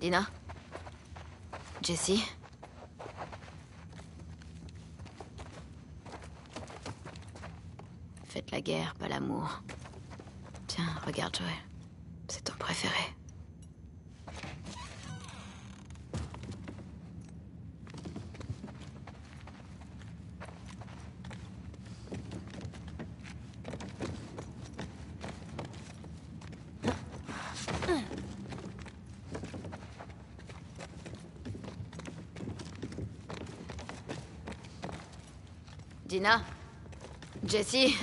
Dina? Jessie? Faites la guerre, pas l'amour. Tiens, regarde Joel. C'est ton préféré. Dina? Jessie?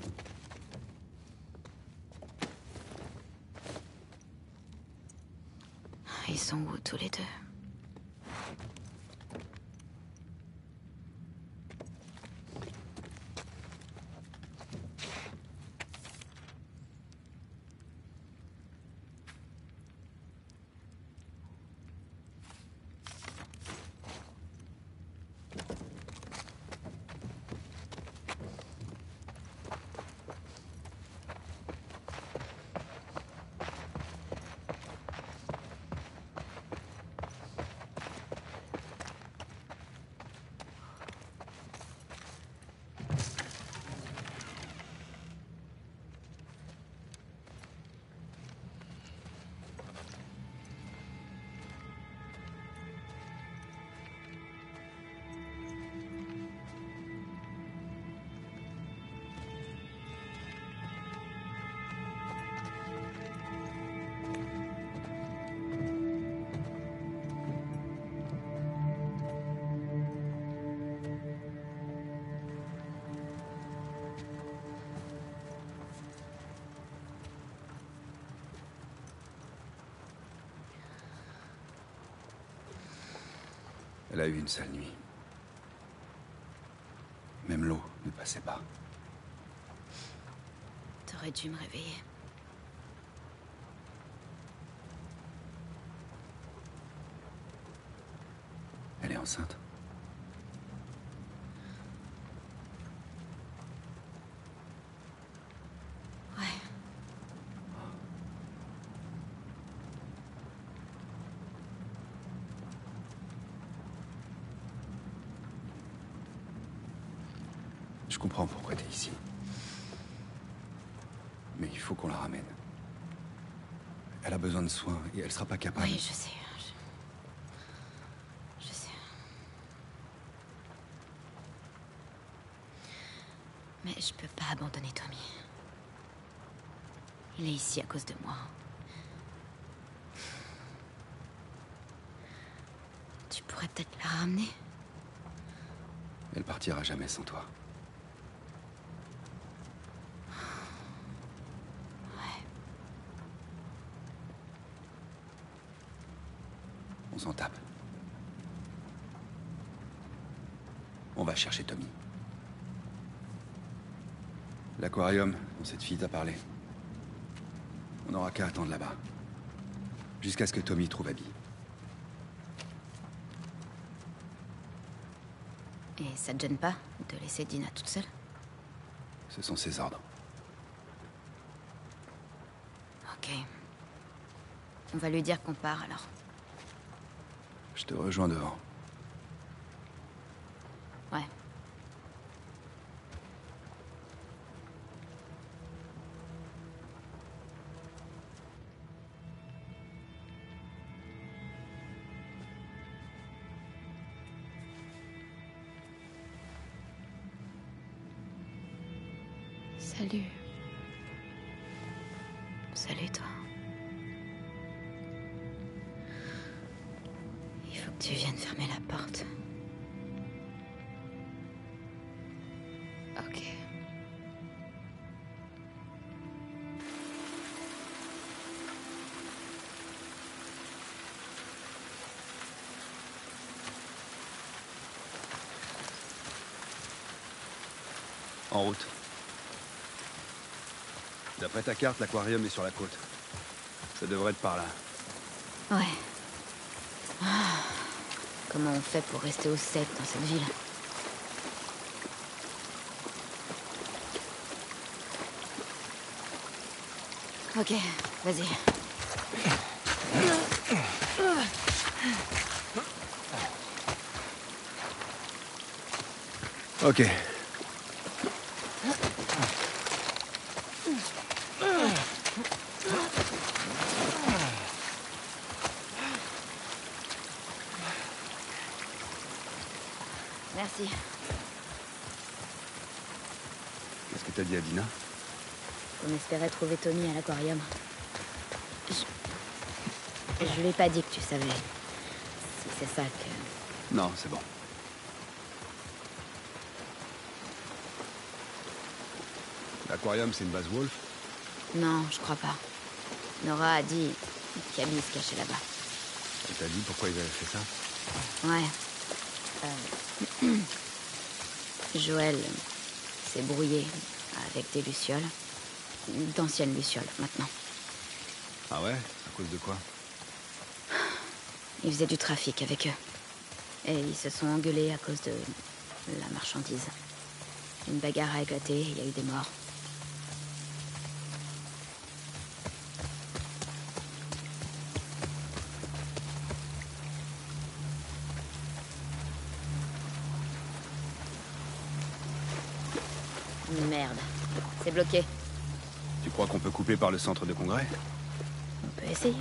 Ils sont où tous les deux? Elle a eu une sale nuit. Même l'eau ne passait pas. T'aurais dû me réveiller. Elle est enceinte. Ouais. Je comprends pourquoi t'es ici. Mais il faut qu'on la ramène. Elle a besoin de soins et elle sera pas capable. Oui, je sais. Je sais. Mais je peux pas abandonner Tommy. Il est ici à cause de moi. Tu pourrais peut-être la ramener. Elle partira jamais sans toi. Ouais. On s'en tape. On va chercher Tommy. L'aquarium dont cette fille t'a parlé. On n'aura qu'à attendre là-bas. Jusqu'à ce que Tommy trouve Abby. Et ça te gêne pas de laisser Dina toute seule? Ce sont ses ordres. Ok. On va lui dire qu'on part alors. Je te rejoins devant. Ouais. Salut. Salut toi. Il faut que tu viennes fermer la porte. Ok. En route. D'après ta carte, l'aquarium est sur la côte. Ça devrait être par là. Ouais. Ah. Comment on fait pour rester au sec dans cette ville? Ok, vas-y. Ok. Merci. Qu'est-ce que t'as dit à Dina? On espérait trouver Tommy à l'aquarium. Je lui ai pas dit que tu savais. Si c'est ça que... Non, c'est bon. L'aquarium, c'est une base Wolf? Non, je crois pas. Nora a dit qu'Abby se cachait là-bas. Elle t'a dit pourquoi ils avaient fait ça? Ouais. Joël s'est brouillé avec des lucioles. D'anciennes lucioles, maintenant. Ah ouais? À cause de quoi? Ils faisaient du trafic avec eux. Et ils se sont engueulés à cause de la marchandise. Une bagarre a éclaté, il y a eu des morts. Merde, c'est bloqué. Tu crois qu'on peut couper par le centre de congrès? On peut essayer.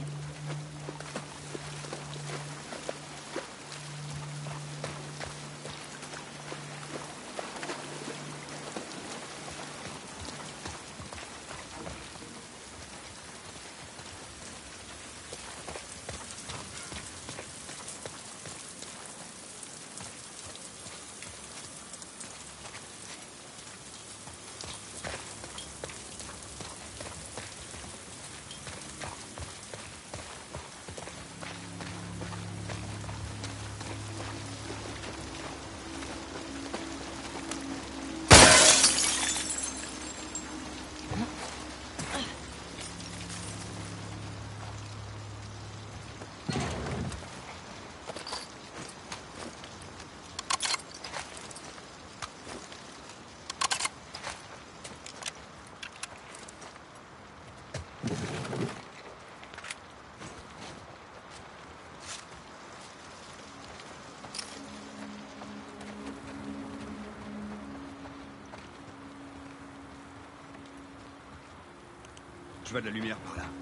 Je vois de la lumière par là.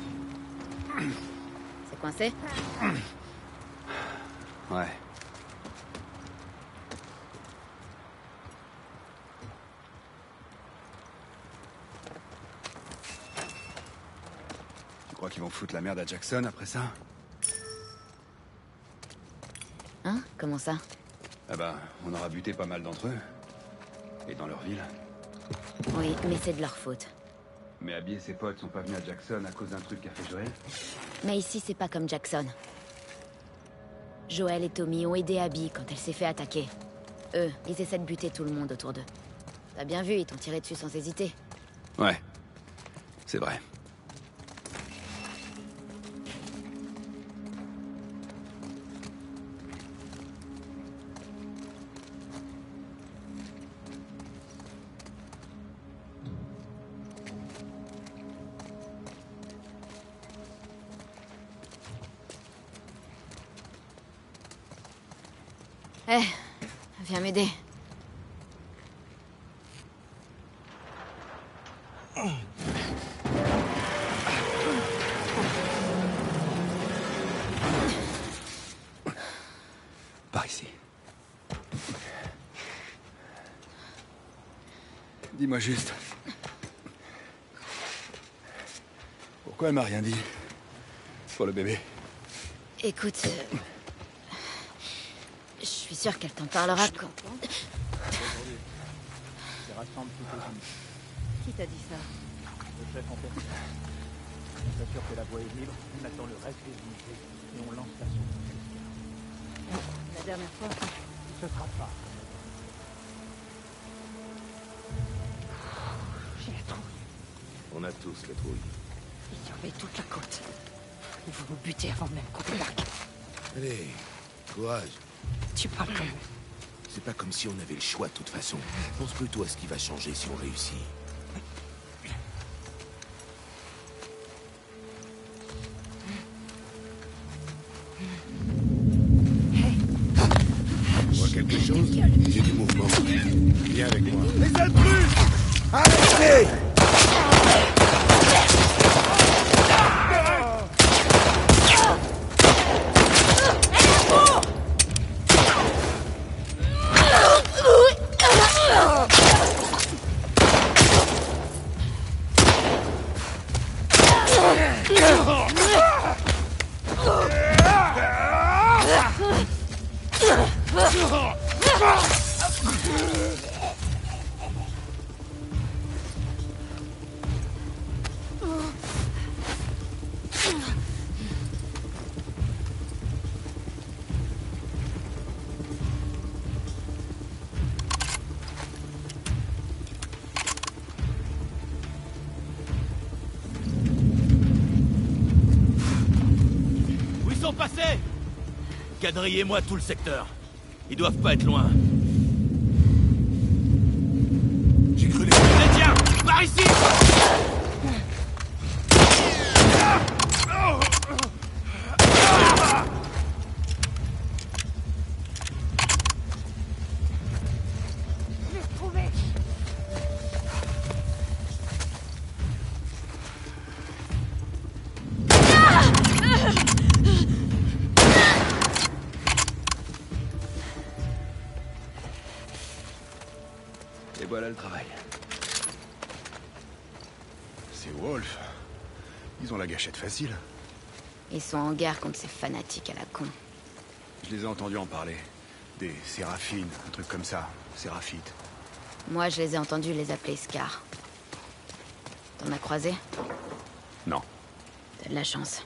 C'est coincé? Ouais. Tu crois qu'ils vont foutre la merde à Jackson après ça? Hein? Comment ça? Ah bah, on aura buté pas mal d'entre eux. Et dans leur ville. Oui, mais c'est de leur faute. Mais Abby et ses potes sont pas venus à Jackson à cause d'un truc qu'a fait Joël? Mais ici, c'est pas comme Jackson. Joël et Tommy ont aidé Abby quand elle s'est fait attaquer. Eux, ils essaient de buter tout le monde autour d'eux. T'as bien vu, ils t'ont tiré dessus sans hésiter. Ouais. C'est vrai. Eh, viens m'aider. Par ici. Dis-moi juste. Pourquoi elle m'a rien dit? Pour le bébé. Écoute, je suis sûre qu'elle t'en parlera quand... Qui t'a dit ça? Le chef en personne. On s'assure que la voie est libre, on attend le reste des unités et on lance l'assaut. La dernière fois... Ce sera pas. J'ai la trouille. On a tous la trouille. Ils surveillent toute la côte. Ils vont nous buter avant même qu'on débarque. Allez, courage. Tu parles comme... C'est pas comme si on avait le choix de toute façon. Pense plutôt à ce qui va changer si on réussit. Je vois quelque chose? J'ai du mouvement. Arrêtez! Où ils sont passés? Quadrillez-moi tout le secteur. Ils doivent pas être loin. J'ai cru les... Tiens, par ici! Et voilà le travail. C'est Wolf. Ils ont la gâchette facile. Ils sont en guerre contre ces fanatiques à la con. Je les ai entendus en parler. Des séraphines, un truc comme ça. Séraphites. Moi, je les ai entendus les appeler Scar. T'en as croisé? Non. T'as de la chance.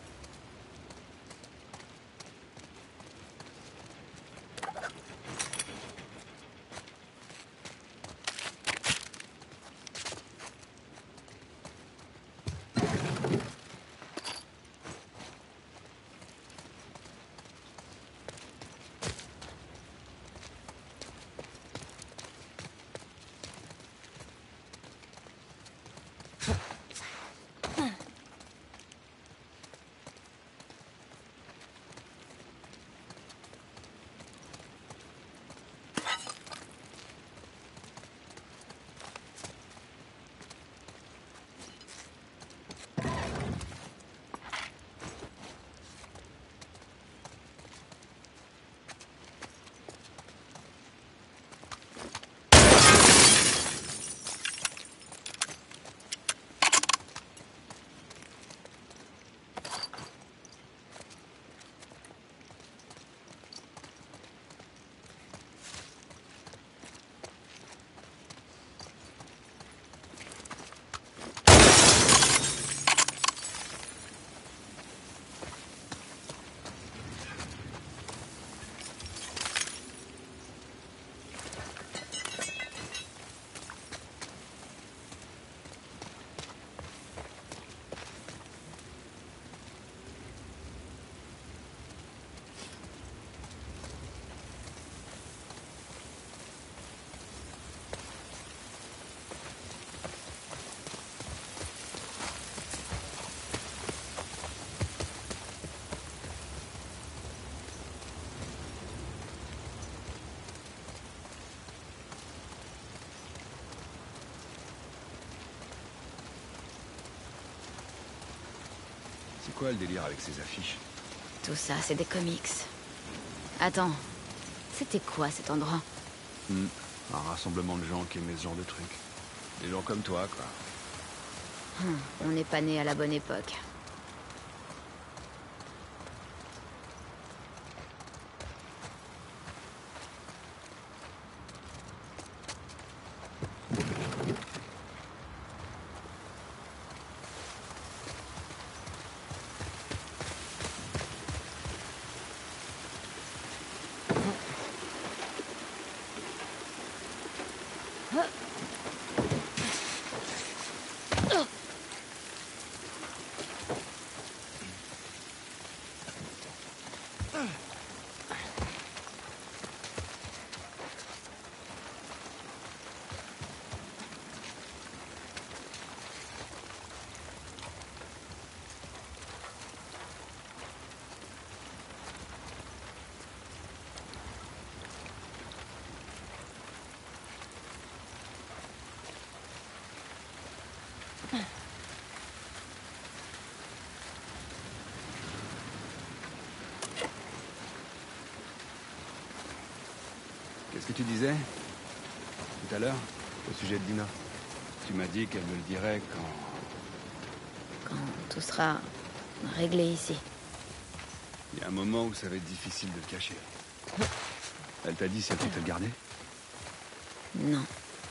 C'est quoi le délire avec ces affiches? Tout ça, c'est des comics. Attends, c'était quoi cet endroit? Un rassemblement de gens qui aimaient ce genre de trucs. Des gens comme toi, quoi. On n'est pas né à la bonne époque. Qu'est-ce que tu disais tout à l'heure au sujet de Dina? Tu m'as dit qu'elle me le dirait Quand tout sera réglé ici. il y a un moment où ça va être difficile de le cacher. Elle t'a dit si elle peut te le garder? Non.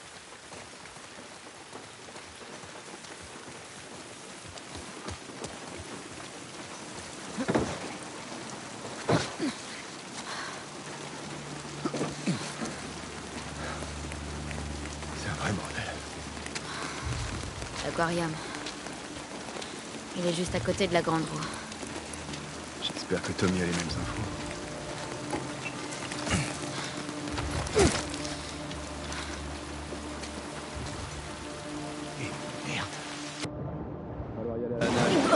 C'est un vrai bordel. L'aquarium. Il est juste à côté de la grande roue. J'espère que Tommy a les mêmes infos. Merde. Alors y aller à la nage.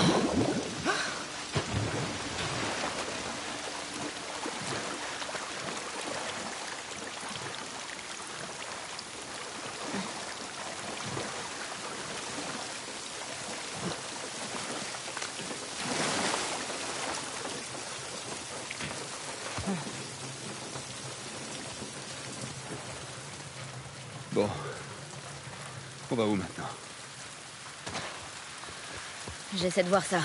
Bon. On va où maintenant? J'essaie de voir ça.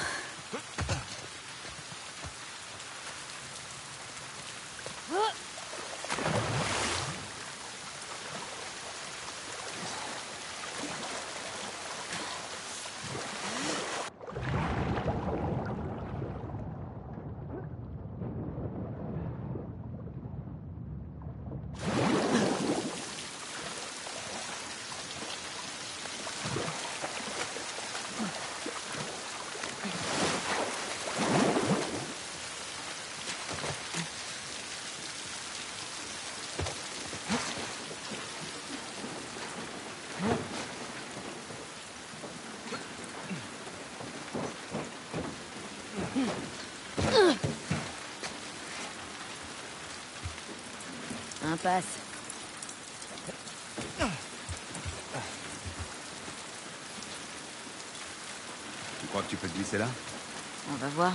Impasse. Tu crois que tu peux te glisser là? On va voir.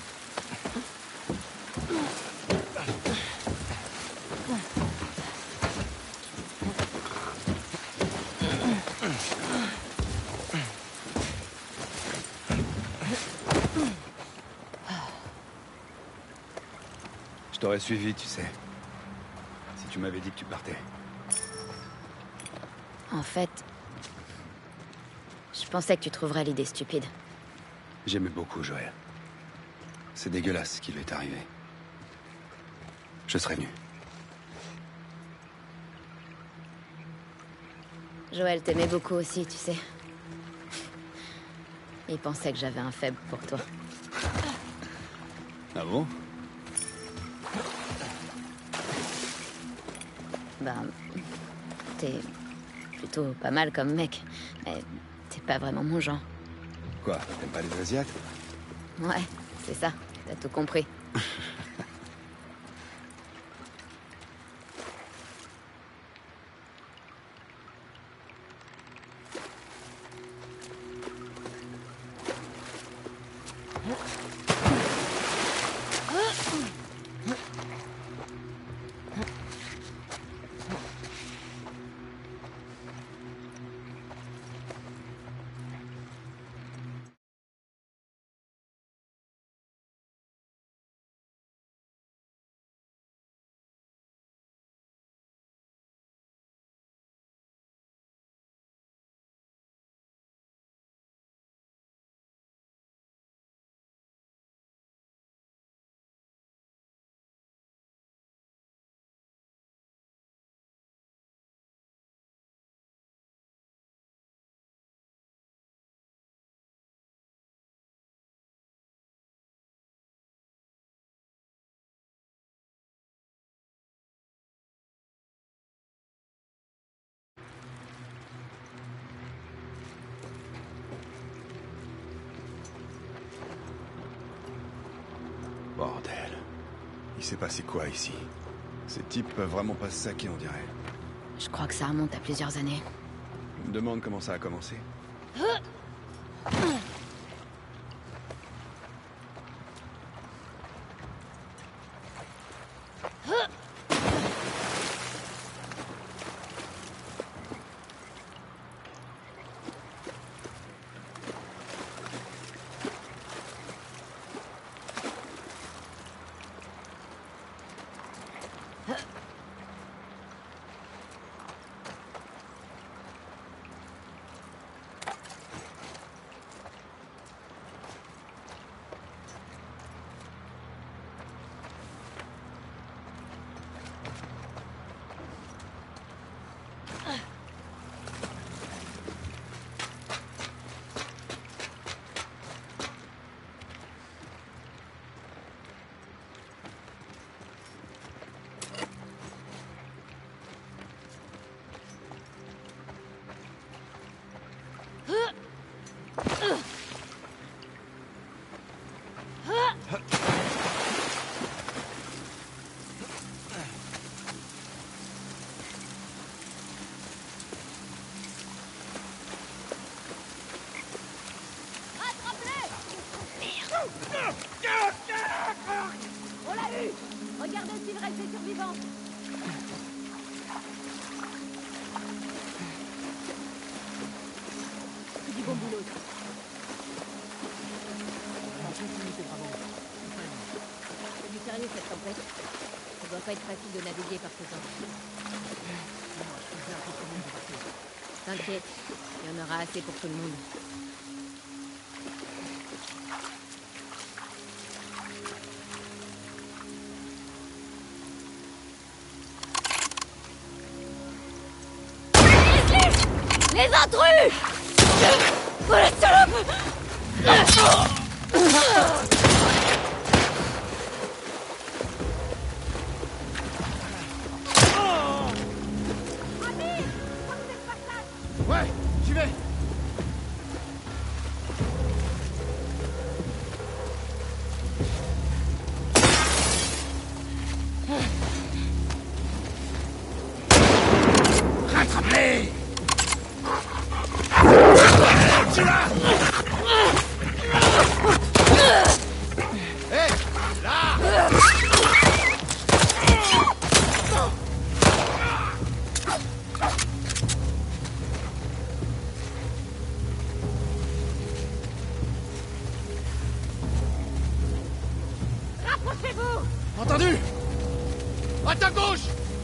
Je t'aurais suivi, tu sais. Si tu m'avais dit que tu partais. En fait, je pensais que tu trouverais l'idée stupide. J'aimais beaucoup Joël. C'est dégueulasse ce qui lui est arrivé. Je serais venu. Joël t'aimait beaucoup aussi, tu sais. Il pensait que j'avais un faible pour toi. Ah bon? Ben, t'es plutôt pas mal comme mec, mais t'es pas vraiment mon genre. Quoi? T'aimes pas les Asiates? Ouais, c'est ça, t'as tout compris. Bordel. Il s'est passé quoi ici? Ces types peuvent vraiment pas se saquer, on dirait. Je crois que ça remonte à plusieurs années. Je me demande comment ça a commencé. On l'a eu! Regardez s'il reste des survivants! C'est du bon boulot. C'est du sérieux cette tempête. Ça doit pas être facile de naviguer par ce temps. T'inquiète, il y en aura assez pour tout le monde. Les intrus! Oh la salope! Ouais, j'y vais. Rattrape-les! Hé, là! Rapprochez-vous! Entendu! À ta gauche!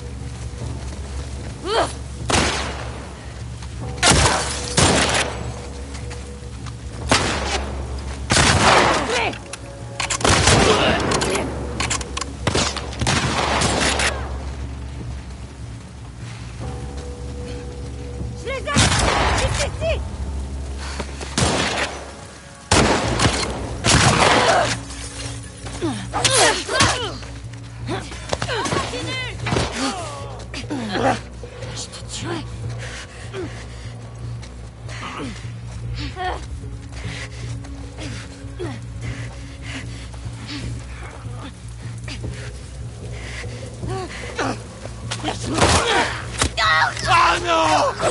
Je les ai! Ici, ici! Je te tuerai! Ah non!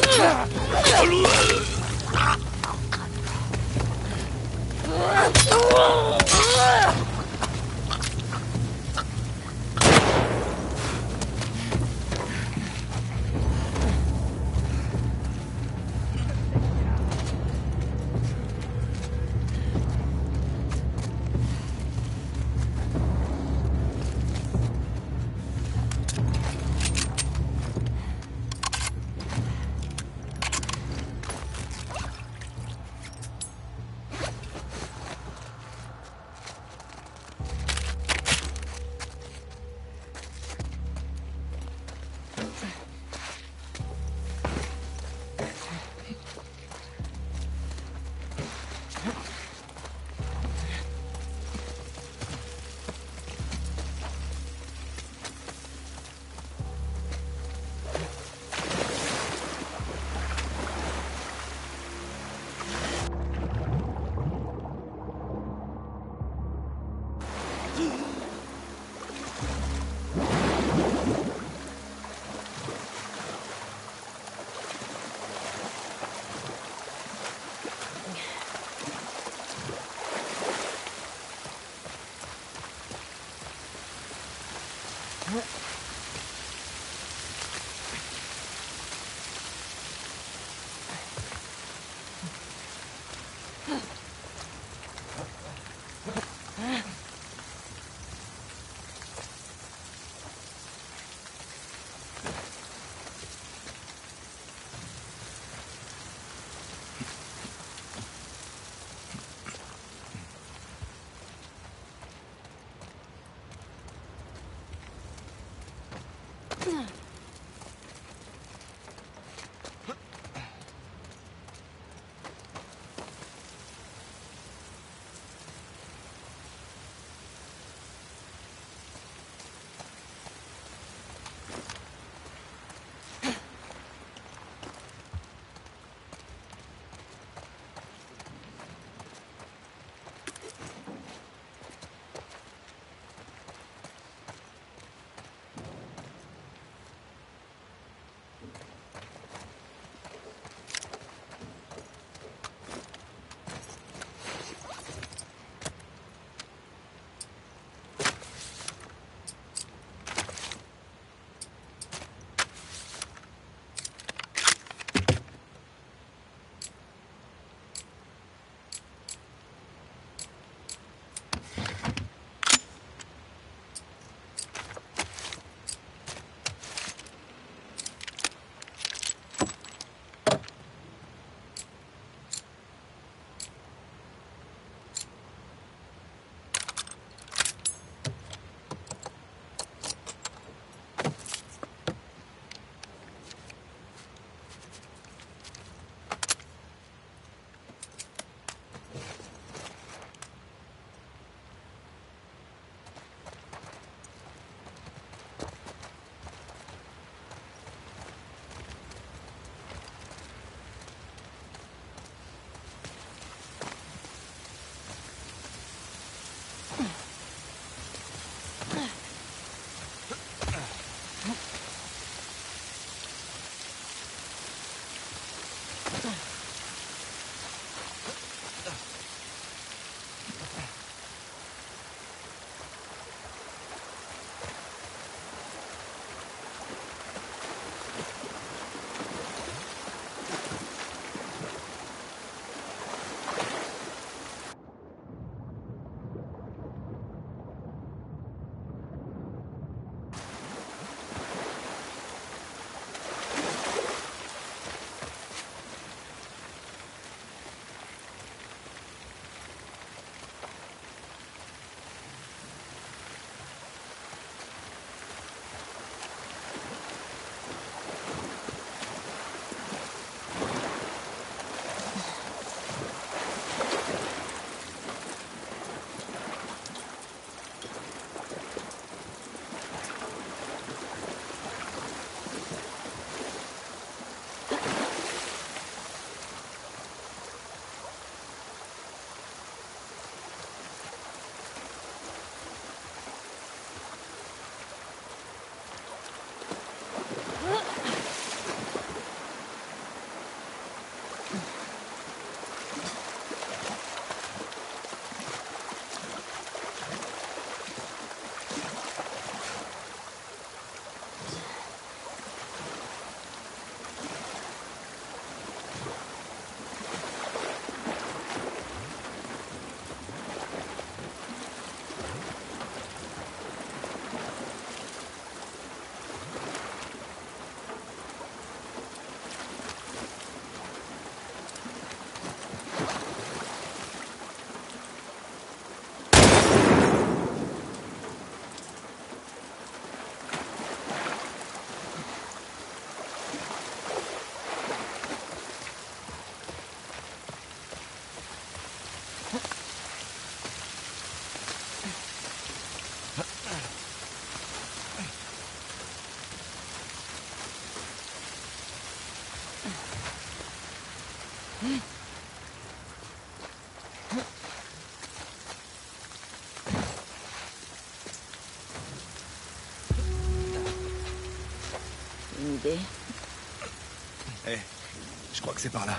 Une idée? Eh, je crois que c'est par là.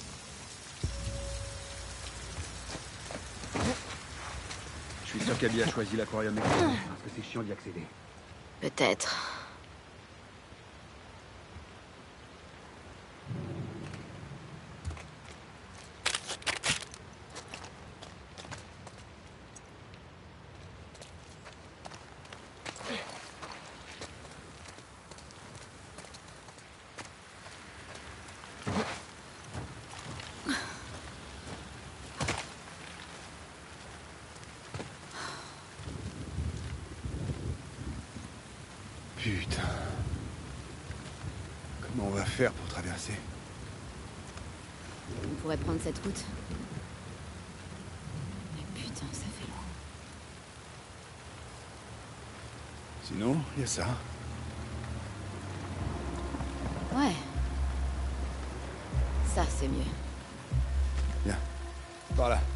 Je suis sûr qu'Abby a choisi l'aquarium parce que c'est chiant d'y accéder. Peut-être. Putain. Comment on va faire pour traverser? On pourrait prendre cette route. Mais putain, ça fait loin. Sinon, il y a ça. Ouais. Ça, c'est mieux. Viens. Par là.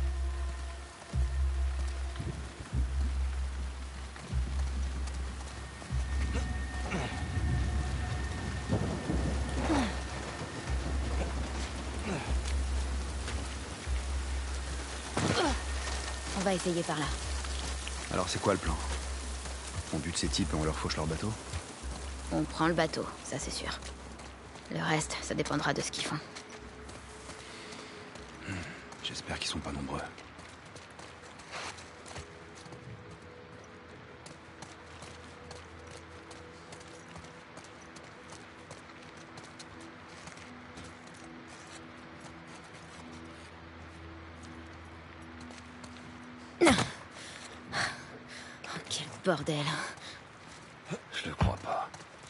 On va essayer par là. Alors c'est quoi le plan? On bute ces types et on leur fauche leur bateau? On prend le bateau, ça c'est sûr. Le reste, ça dépendra de ce qu'ils font. J'espère qu'ils sont pas nombreux. Oh, quel bordel. Je le crois pas.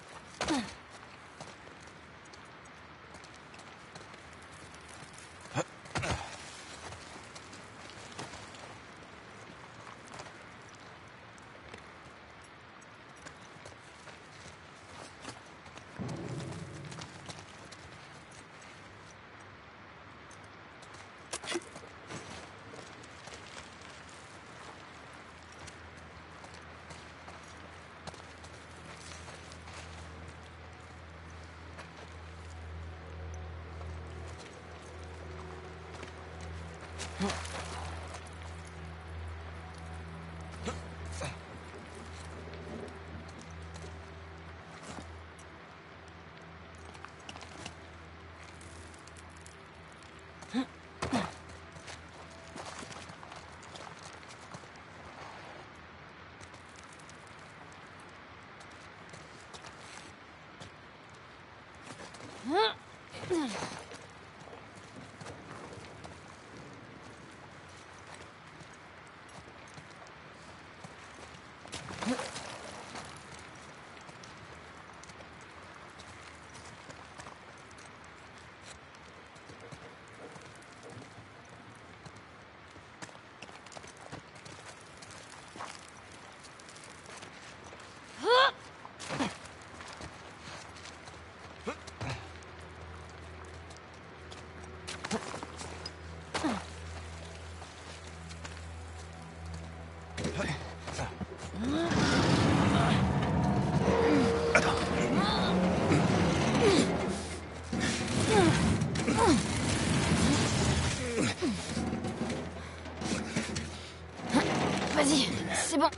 Vas-y, c'est bon.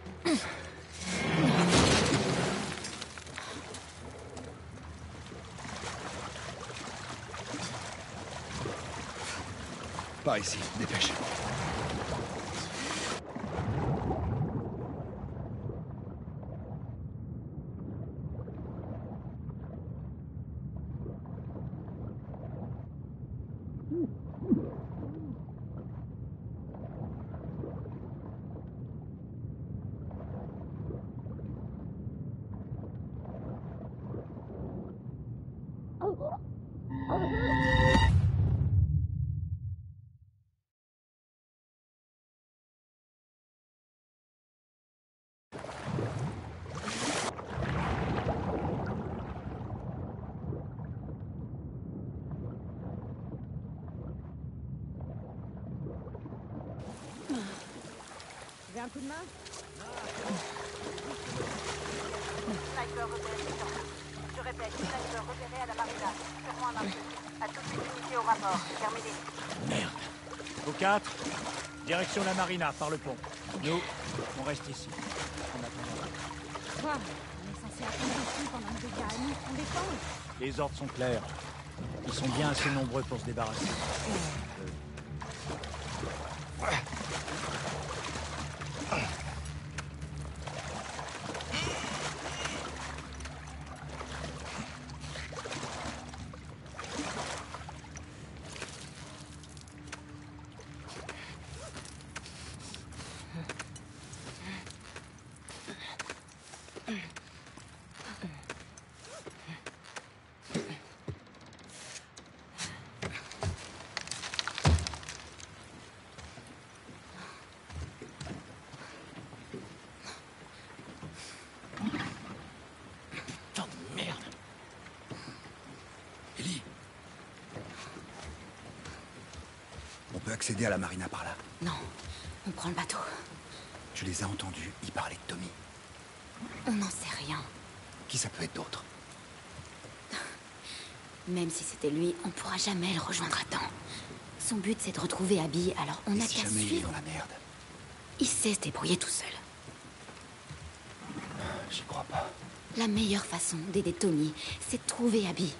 Par ici, dépêche. un coup de main? Sniper repéré. Je répète, sniper repéré à la marina. Fais-moi un appel. À toutes les unités au rapport. Terminé. Merde. Au 4, direction la marina, par le pont. Nous, on reste ici. On attend. Quoi? On est censé attendre ici pendant que des gars à nous font des temps? Les ordres sont clairs. Ils sont bien assez nombreux pour se débarrasser. On peut accéder à la marina par là. Non, on prend le bateau. Tu les as entendus, ils parlaient de Tommy. On n'en sait rien. Qui ça peut être d'autre? Même si c'était lui, on pourra jamais le rejoindre à temps. Son but, c'est de retrouver Abby, alors on Et n'a si qu'à jamais il est suivre. dans la merde? Il sait se débrouiller tout seul. J'y crois pas. La meilleure façon d'aider Tommy, c'est de trouver Abby.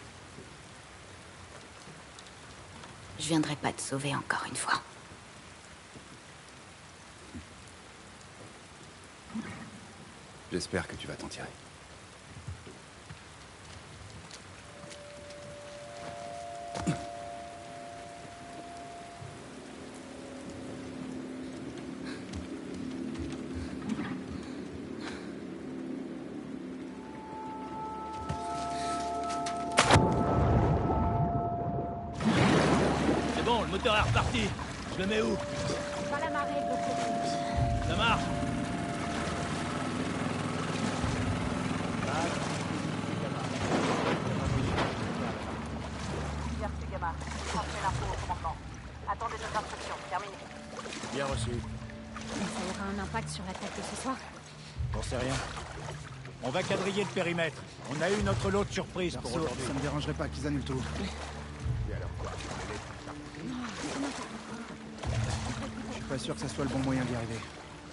Je viendrai pas te sauver encore une fois. J'espère que tu vas t'en tirer. C'est bon, le moteur est reparti. Je le mets où? Pas la marée de l'autre côté. Ça marche. Merci, gamin. Transmets l'info au commandement. Attendez nos instructions. Terminé. Bien reçu. Ça aura un impact sur l'attaque de ce soir? J'en sais rien. On va quadriller le périmètre. On a eu notre lot de surprises pour aujourd'hui. Ça me dérangerait pas qu'ils annulent tout. Je suis pas sûr que ça soit le bon moyen d'y arriver.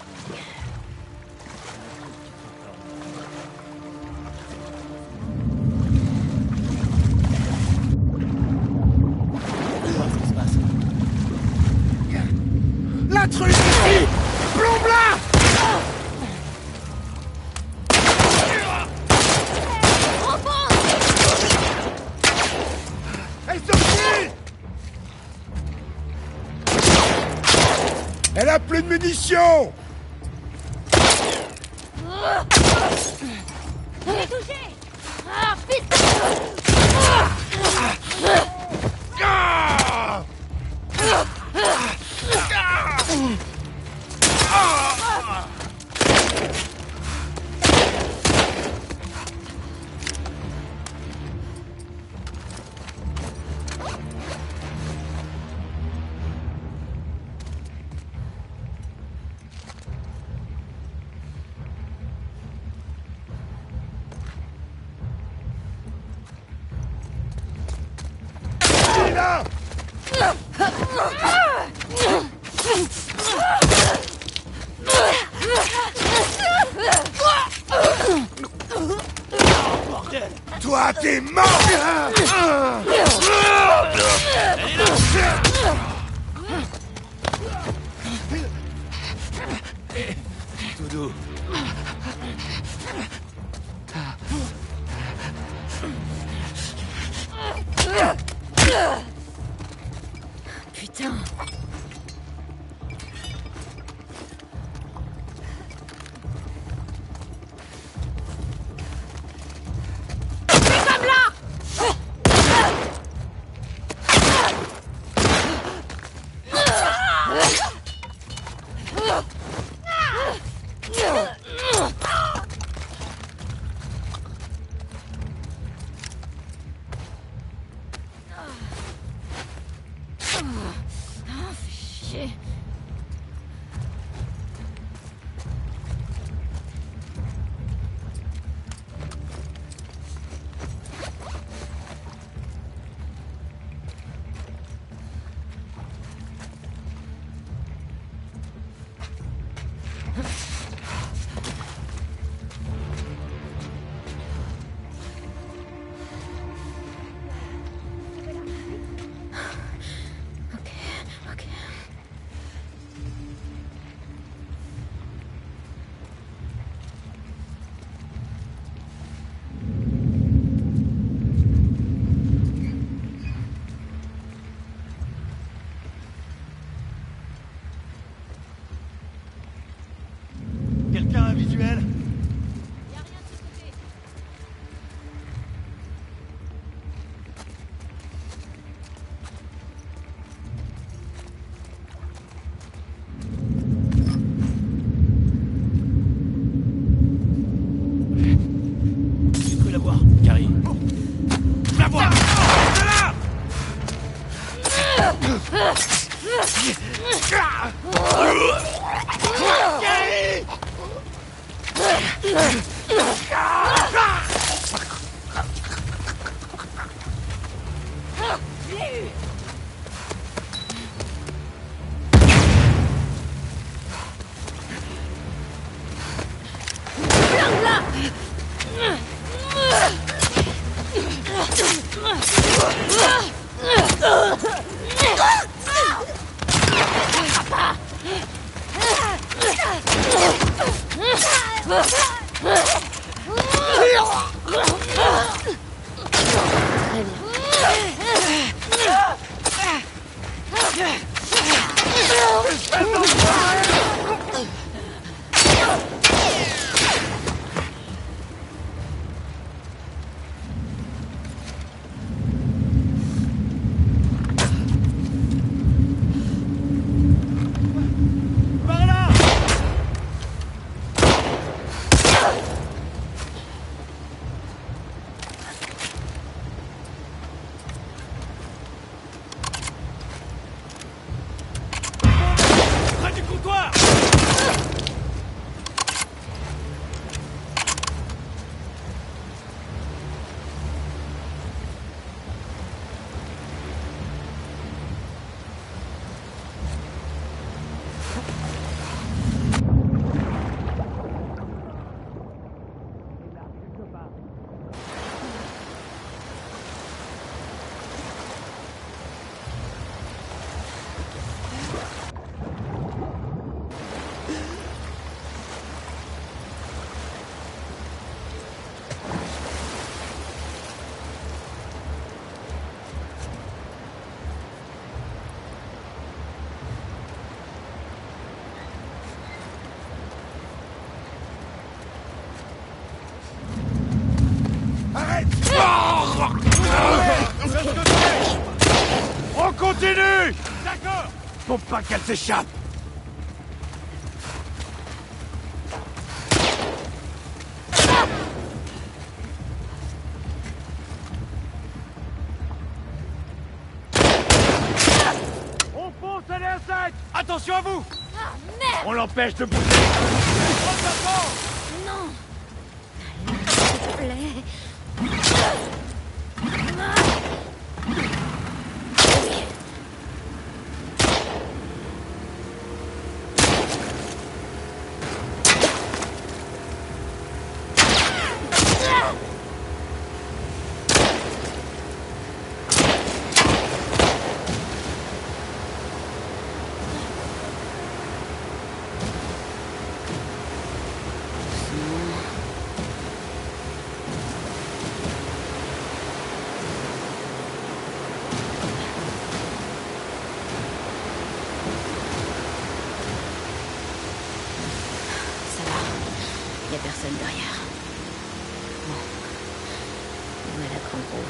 L'intrus ici! Plombe-la! Elle sortit! Elle a plus de munitions! J'ai touché! Ah, putain! Ah! Là! Toi, t'es mort! Tout doux. Putain. visuel? Y a rien de ce côté. J'ai cru la voir. Gary. La vois! Reste là! Par là! Près du comptoir! Arrête! On continue! D'accord! Faut pas qu'elle s'échappe! On fonce, elle est à 5! Attention à vous! Ah, merde! On l'empêche de bouger! Non! S'il te plaît. Ça va. Y a personne derrière. Bon. Où est la grande roue?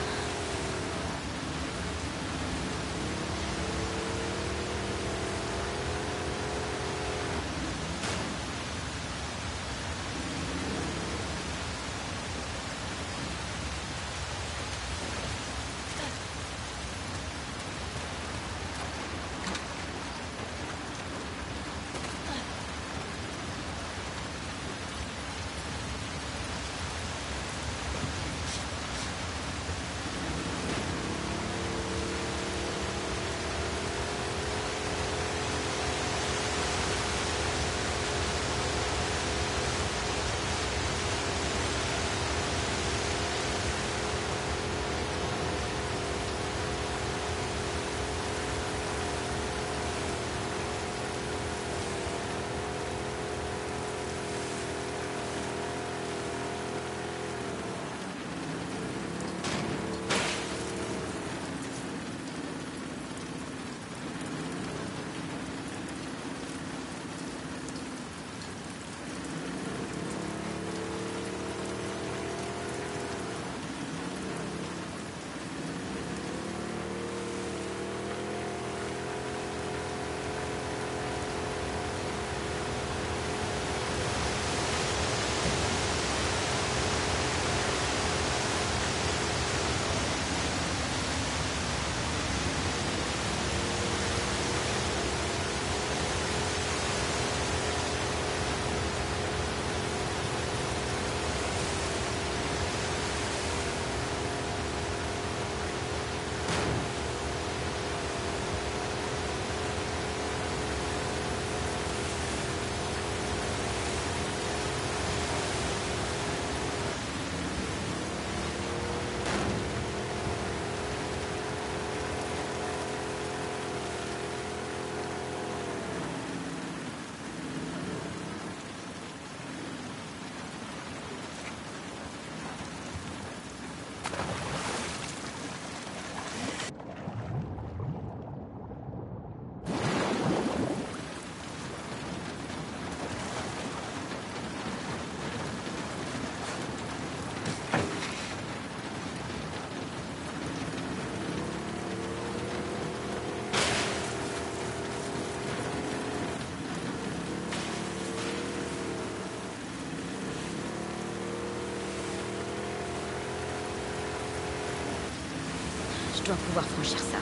dois pouvoir franchir ça.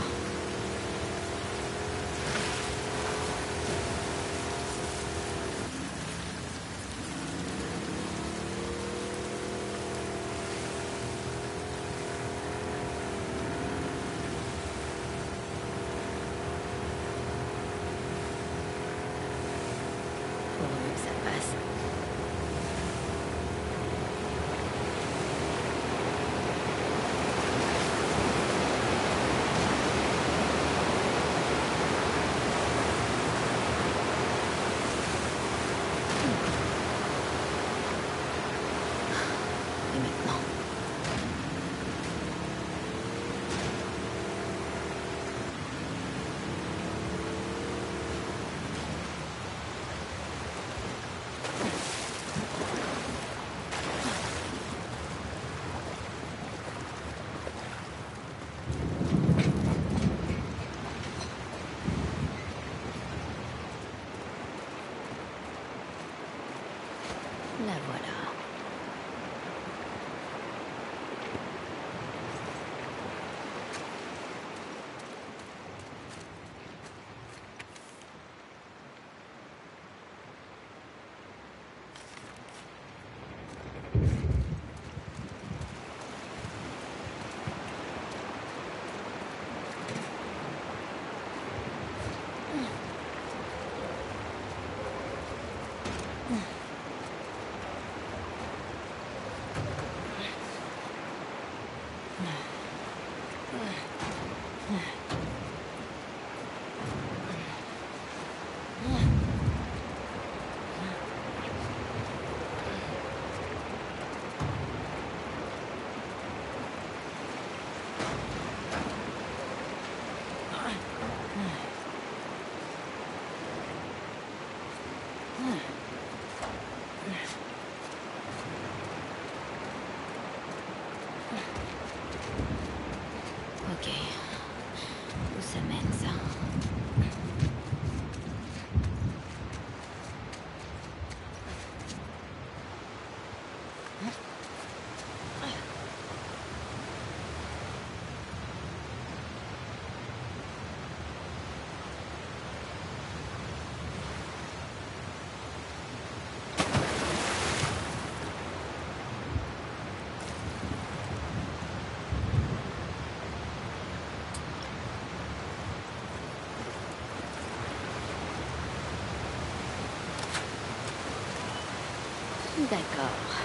Pourvu que ça passe. Et maintenant? La voilà. Ok. Où ça mène, ça? D'accord.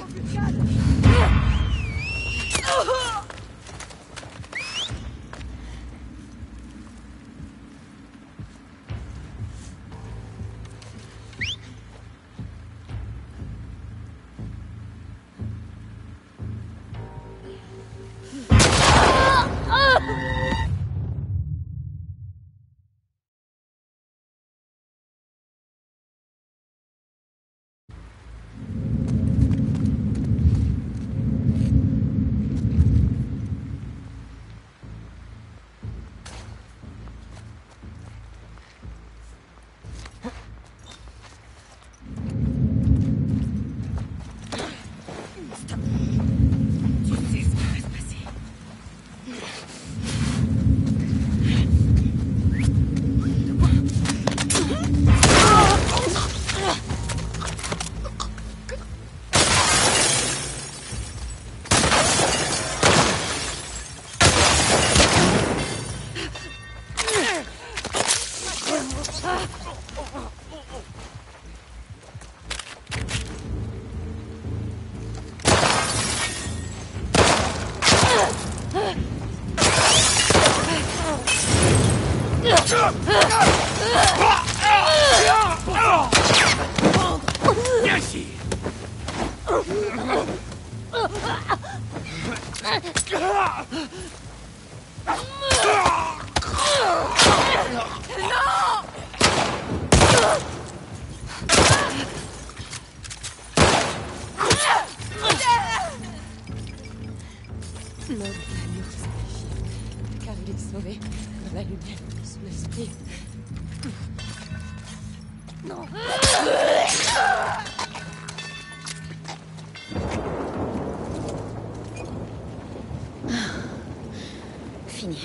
Fini.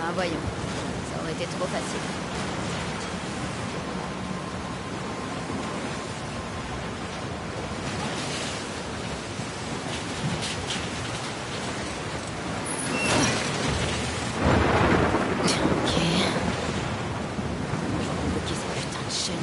Ben voyons, ça aurait été trop facile. Ok. J'en peux bloquer cette putain de chaîne.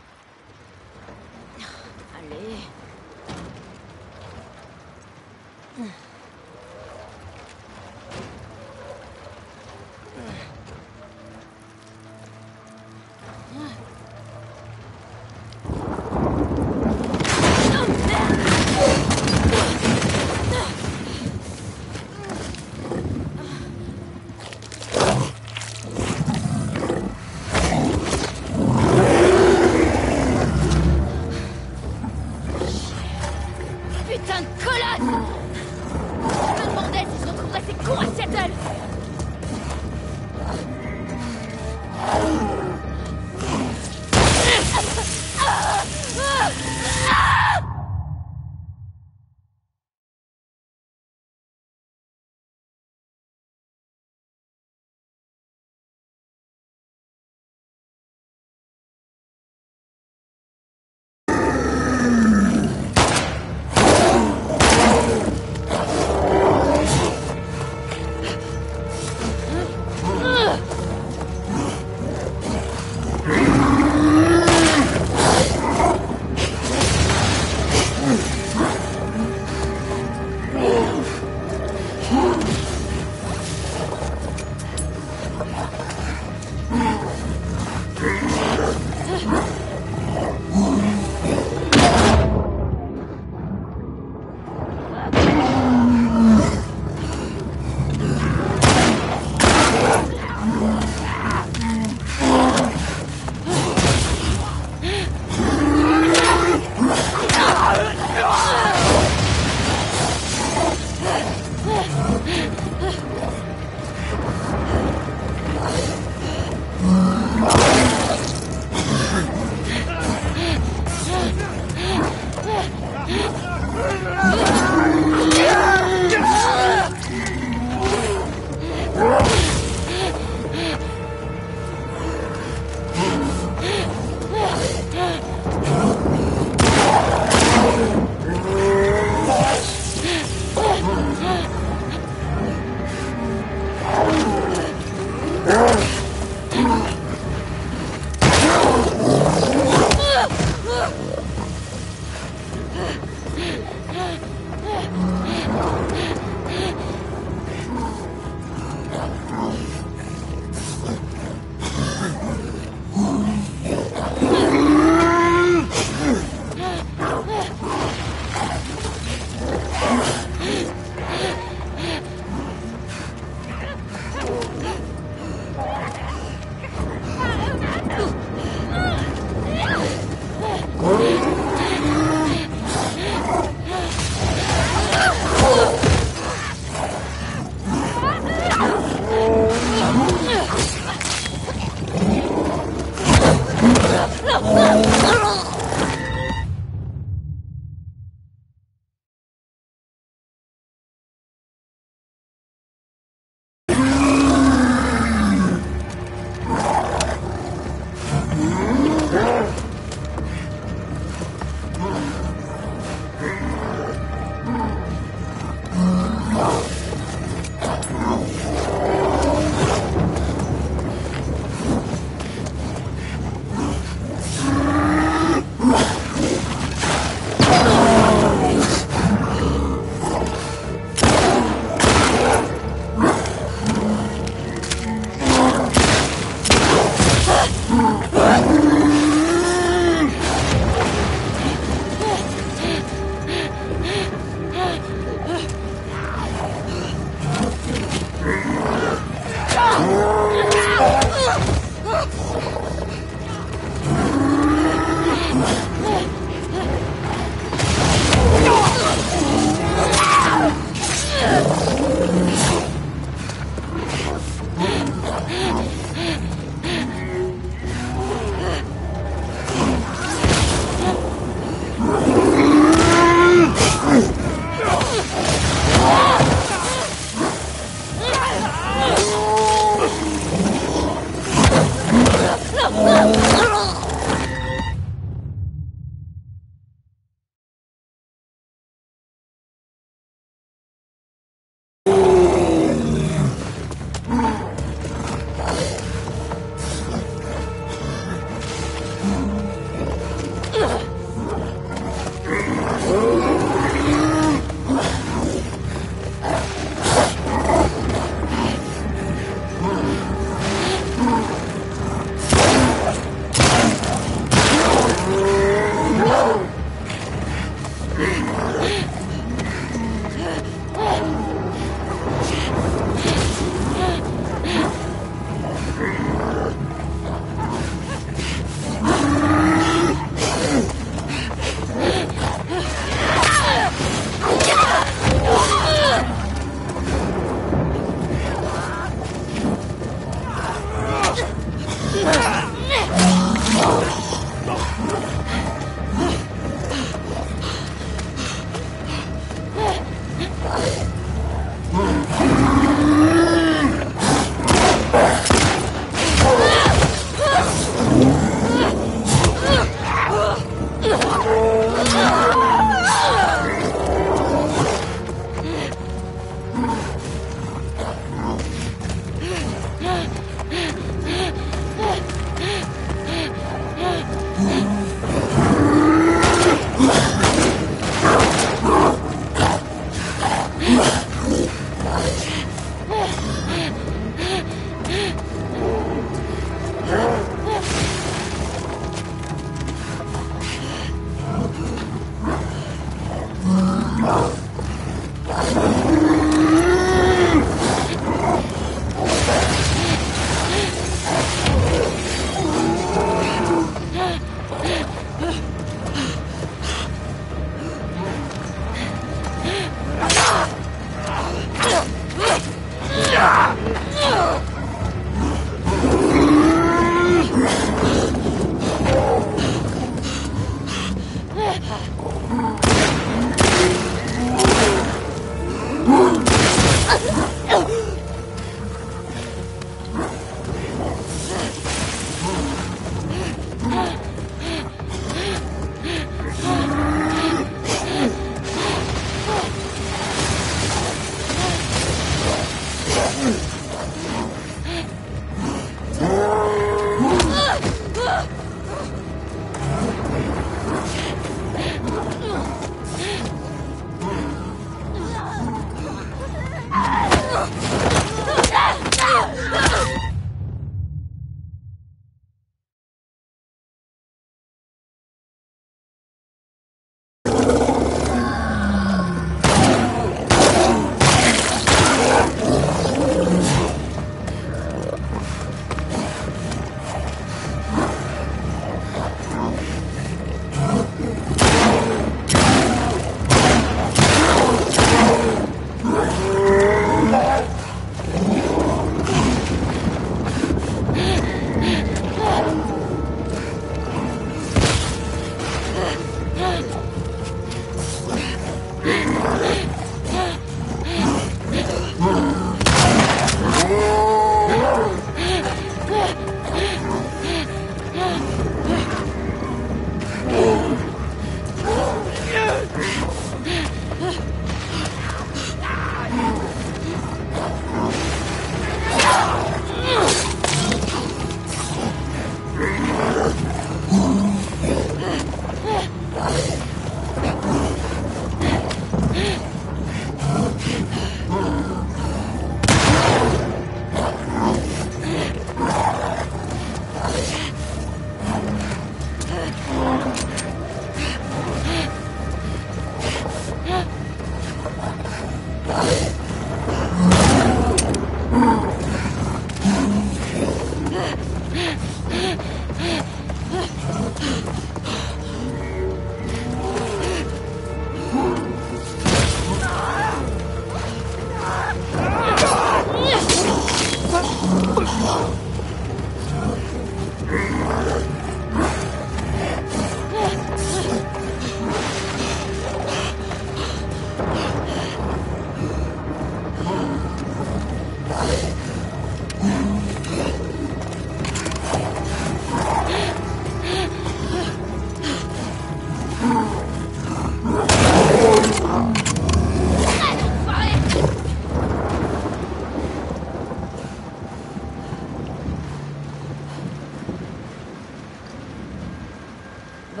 Bon.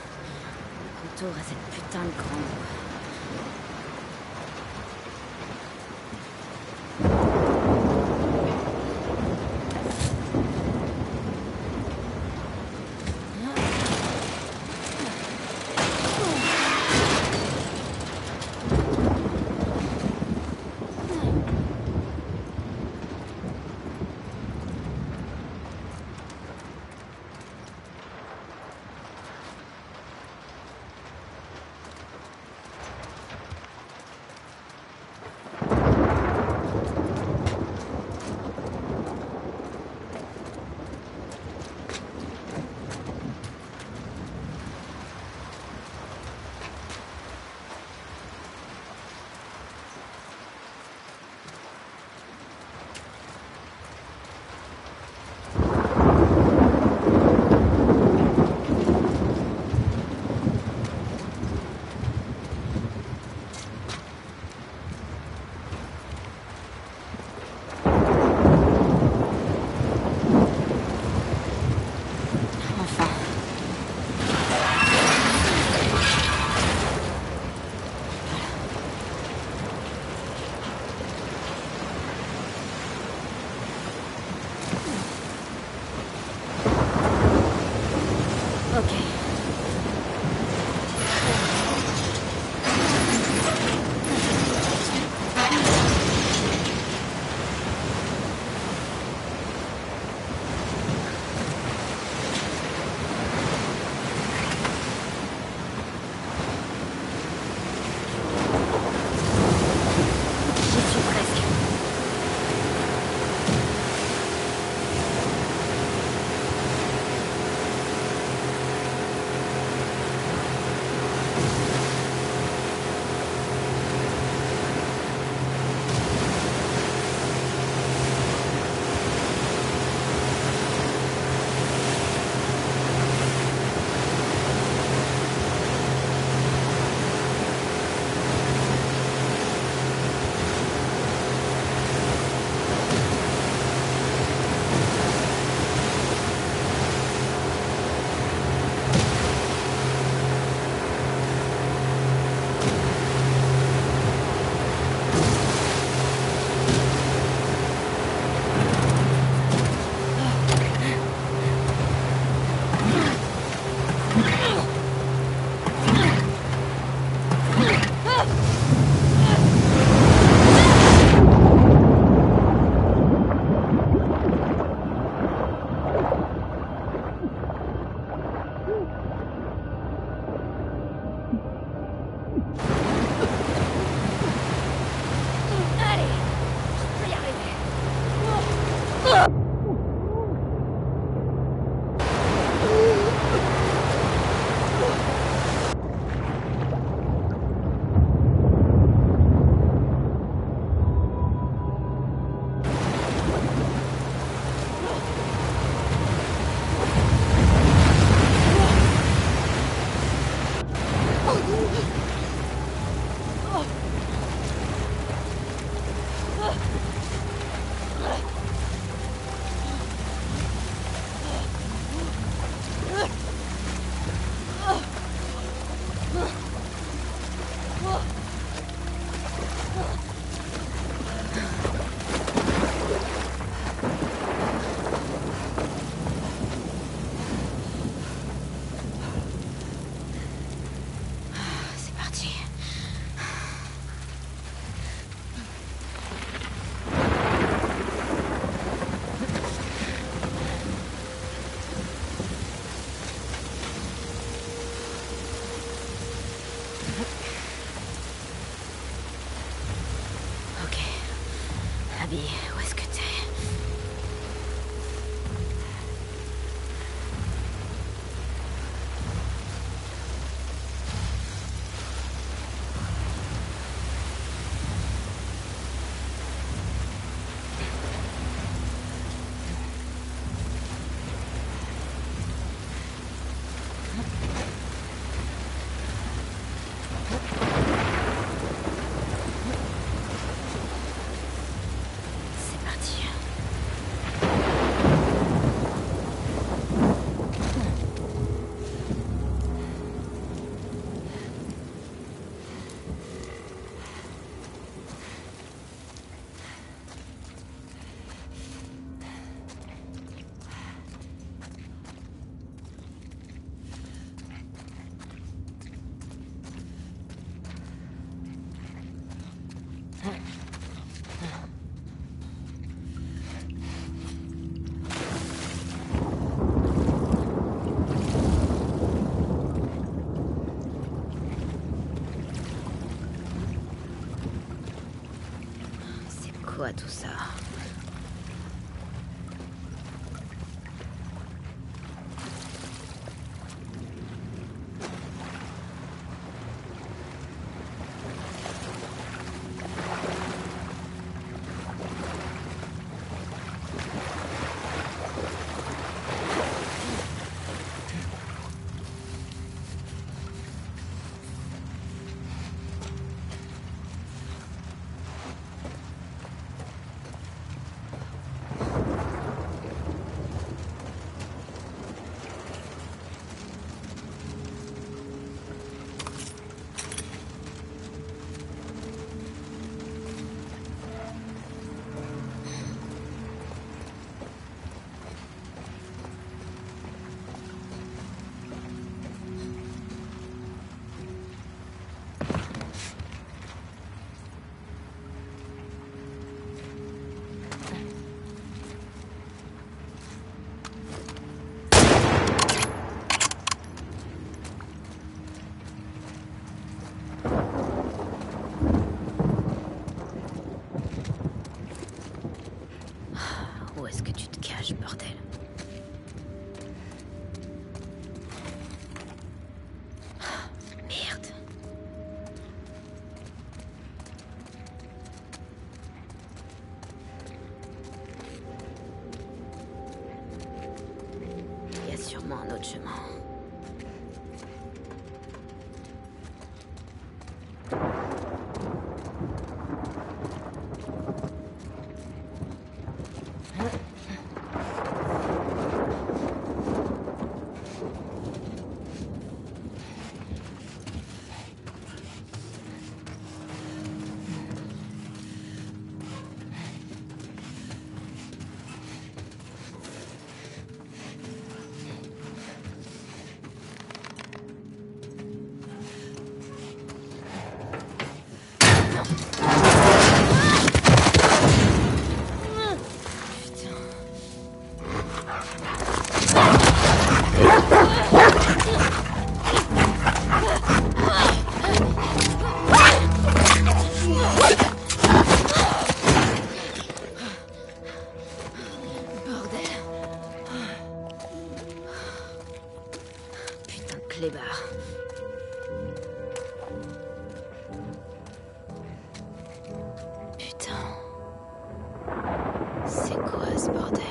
Retour à cette putain de grande roue. quoi tout ça? Où est-ce que tu te caches, bordel? Merde. Il y a sûrement un autre chemin. Clébard. Putain. C'est quoi ce bordel?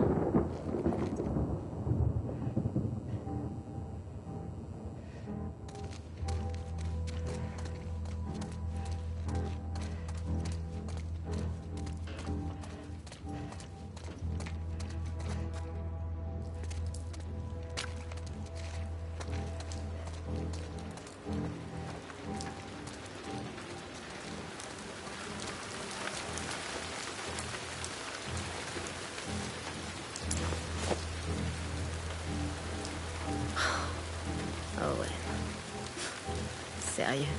Oh ouais. Sérieux?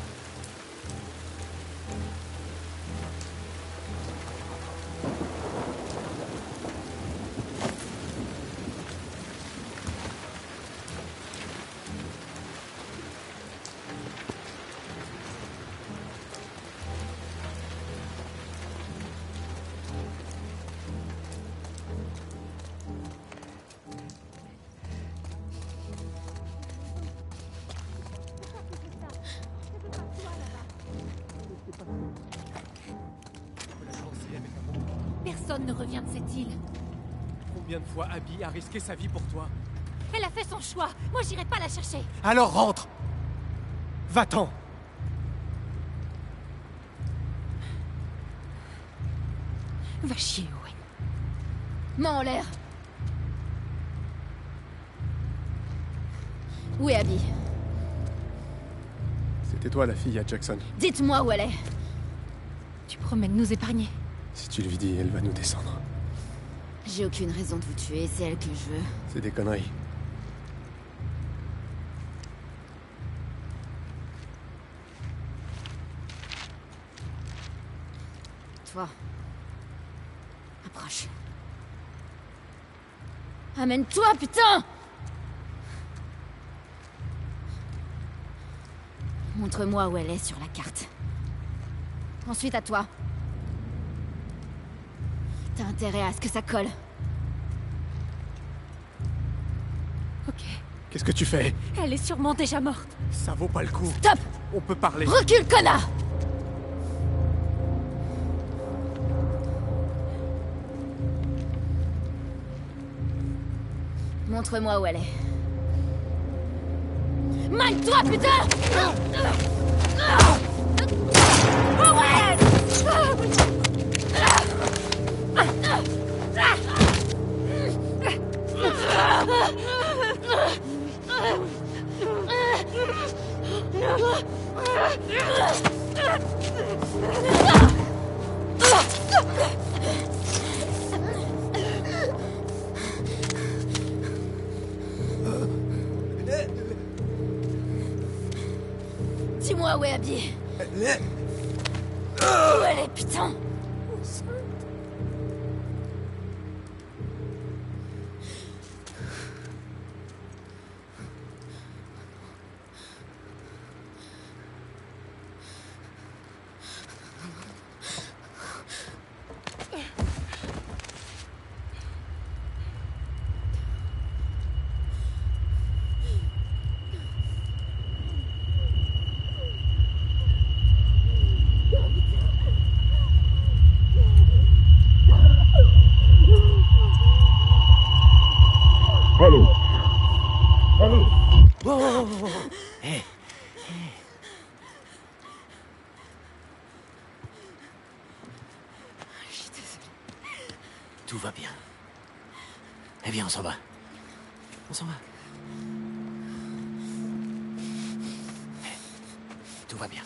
Personne ne revient de cette île. Combien de fois Abby a risqué sa vie pour toi? Elle a fait son choix. Moi, j'irai pas la chercher. Alors rentre! Va-t'en! Va chier, Owen. Main en l'air. Où est Abby? C'était toi la fille à Jackson. Dites-moi où elle est. Tu promets de nous épargner? Si tu lui dis, elle va nous descendre. J'ai aucune raison de vous tuer, c'est elle que je veux. C'est des conneries. Toi. Approche. Amène-toi, putain! Montre-moi où elle est sur la carte. Ensuite à toi. intérêt à ce que ça colle. Ok. Qu'est-ce que tu fais? Elle est sûrement déjà morte. Ça vaut pas le coup. Stop! On peut parler. Recule, connard! Montre-moi où elle est. Mine-toi, putain! Owen! Dis-moi où est Abby. Où elle est, putain? Allô? Allô? Oh, Hé. Je suis désolée. Tout va bien. Eh bien, on s'en va. On s'en va. Tout va bien.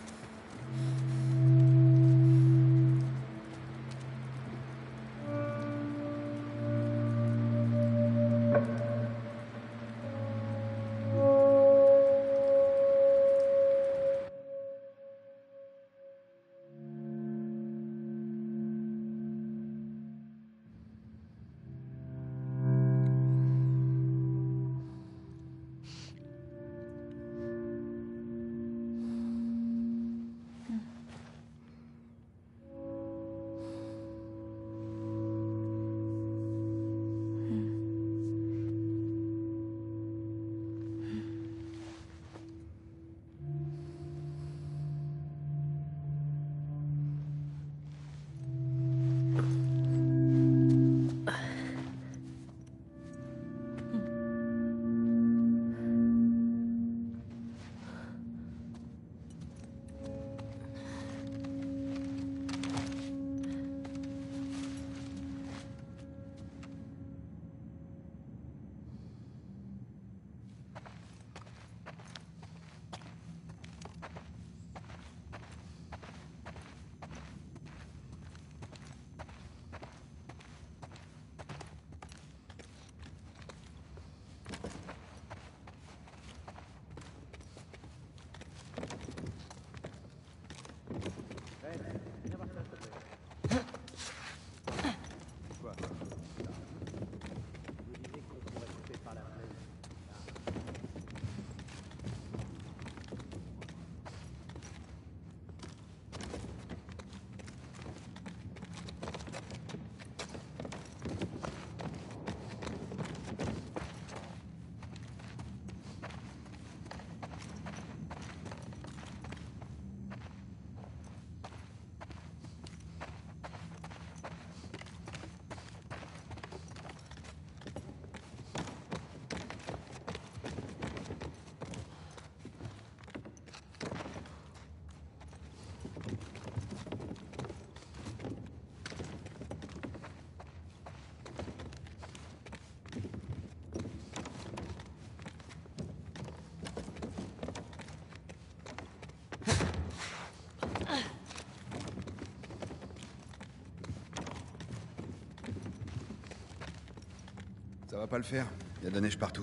Ça va pas le faire. Il y a de la neige partout.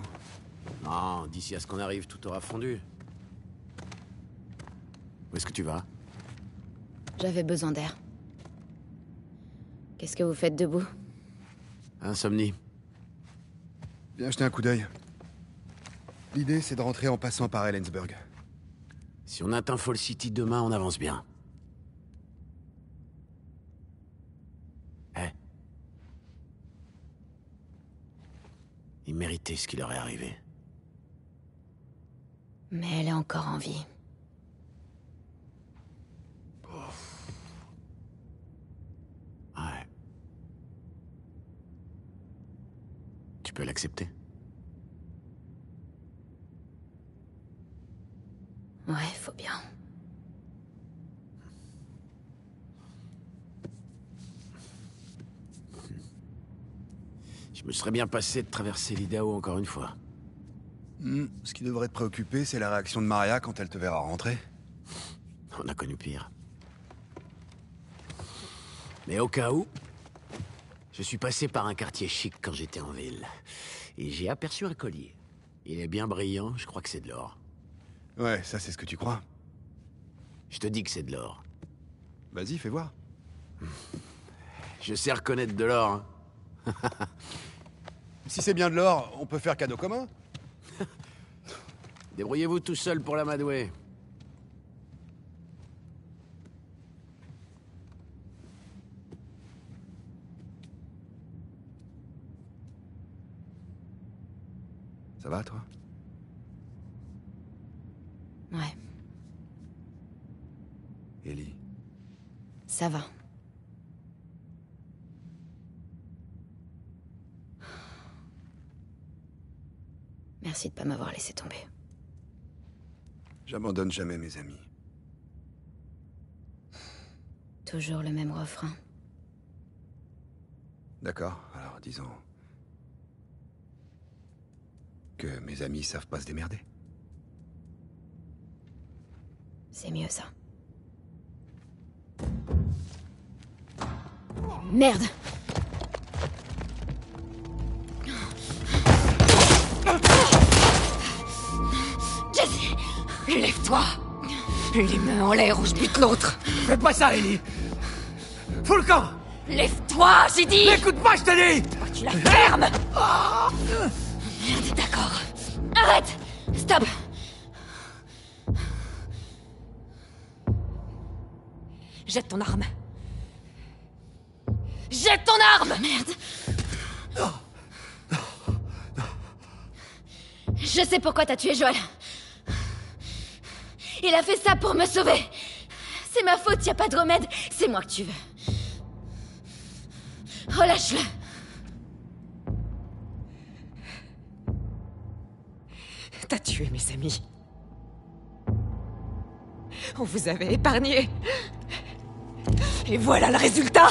Non, d'ici à ce qu'on arrive, tout aura fondu. Où est-ce que tu vas? J'avais besoin d'air. Qu'est-ce que vous faites debout? Insomnie. Viens jeter un coup d'œil. L'idée, c'est de rentrer en passant par Ellensburg. Si on atteint Fall City demain, on avance bien. Ils méritaient ce qui leur est arrivé. Mais elle est encore en vie. Ouais. Tu peux l'accepter? Ouais, faut bien. Je me serais bien passé de traverser l'Idaho encore une fois. Ce qui devrait te préoccuper, c'est la réaction de Maria quand elle te verra rentrer. On a connu pire. Mais au cas où, je suis passé par un quartier chic quand j'étais en ville. Et j'ai aperçu un collier. Il est bien brillant, je crois que c'est de l'or. Ouais, ça c'est ce que tu crois. Je te dis que c'est de l'or. Vas-y, fais voir. Je sais reconnaître de l'or, hein. Si c'est bien de l'or, on peut faire cadeau commun. Débrouillez-vous tout seul pour l'amadouer. Ça va, toi? Ouais, Ellie. ça va. Merci de pas m'avoir laissé tomber. J'abandonne jamais mes amis. Toujours le même refrain. D'accord, alors disons... que mes amis savent pas se démerder. C'est mieux ça. Merde! Jesse! Lève-toi! Les mains en l'air ou je bute l'autre! Fais pas ça, Ellie. Fous le camp. Lève-toi, j'ai dit! Écoute pas, je te dis. Oh, tu la fermes! Merde, d'accord. Arrête! Stop! Jette ton arme. Jette ton arme! Merde. Je sais pourquoi t'as tué Joel. Il a fait ça pour me sauver. C'est ma faute, y a pas de remède. C'est moi que tu veux. Relâche-le. T'as tué mes amis. On vous avait épargné. Et voilà le résultat!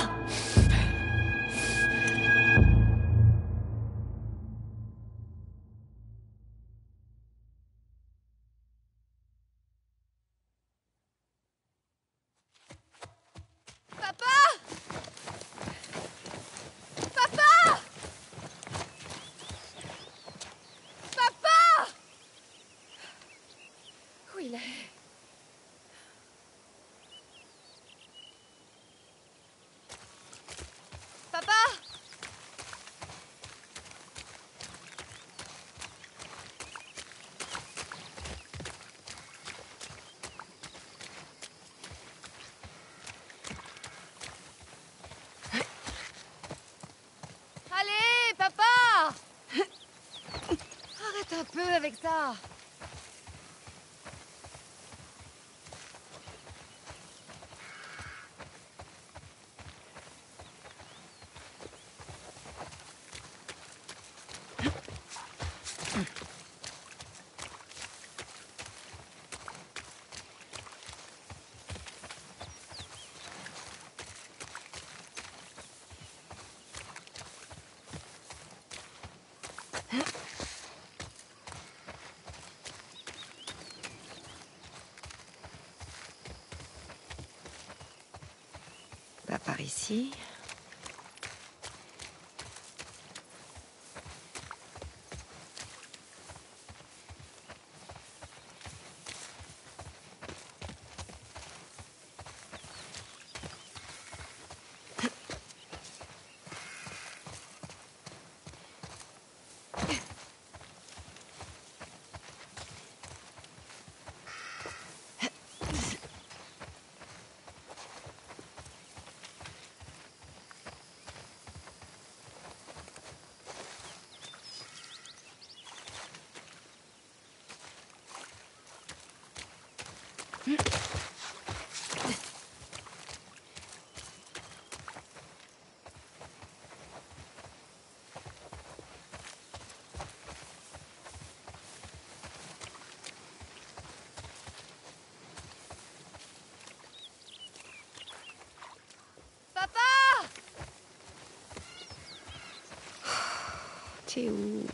Où il est? Papa! Allez, papa! Arrête un peu avec ça. Pas par ici. T'es où?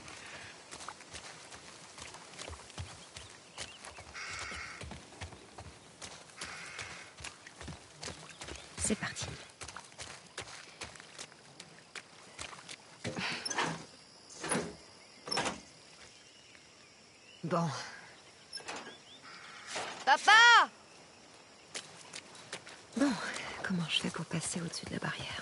C'est parti. Bon. Papa! Bon, comment je fais pour passer au-dessus de la barrière?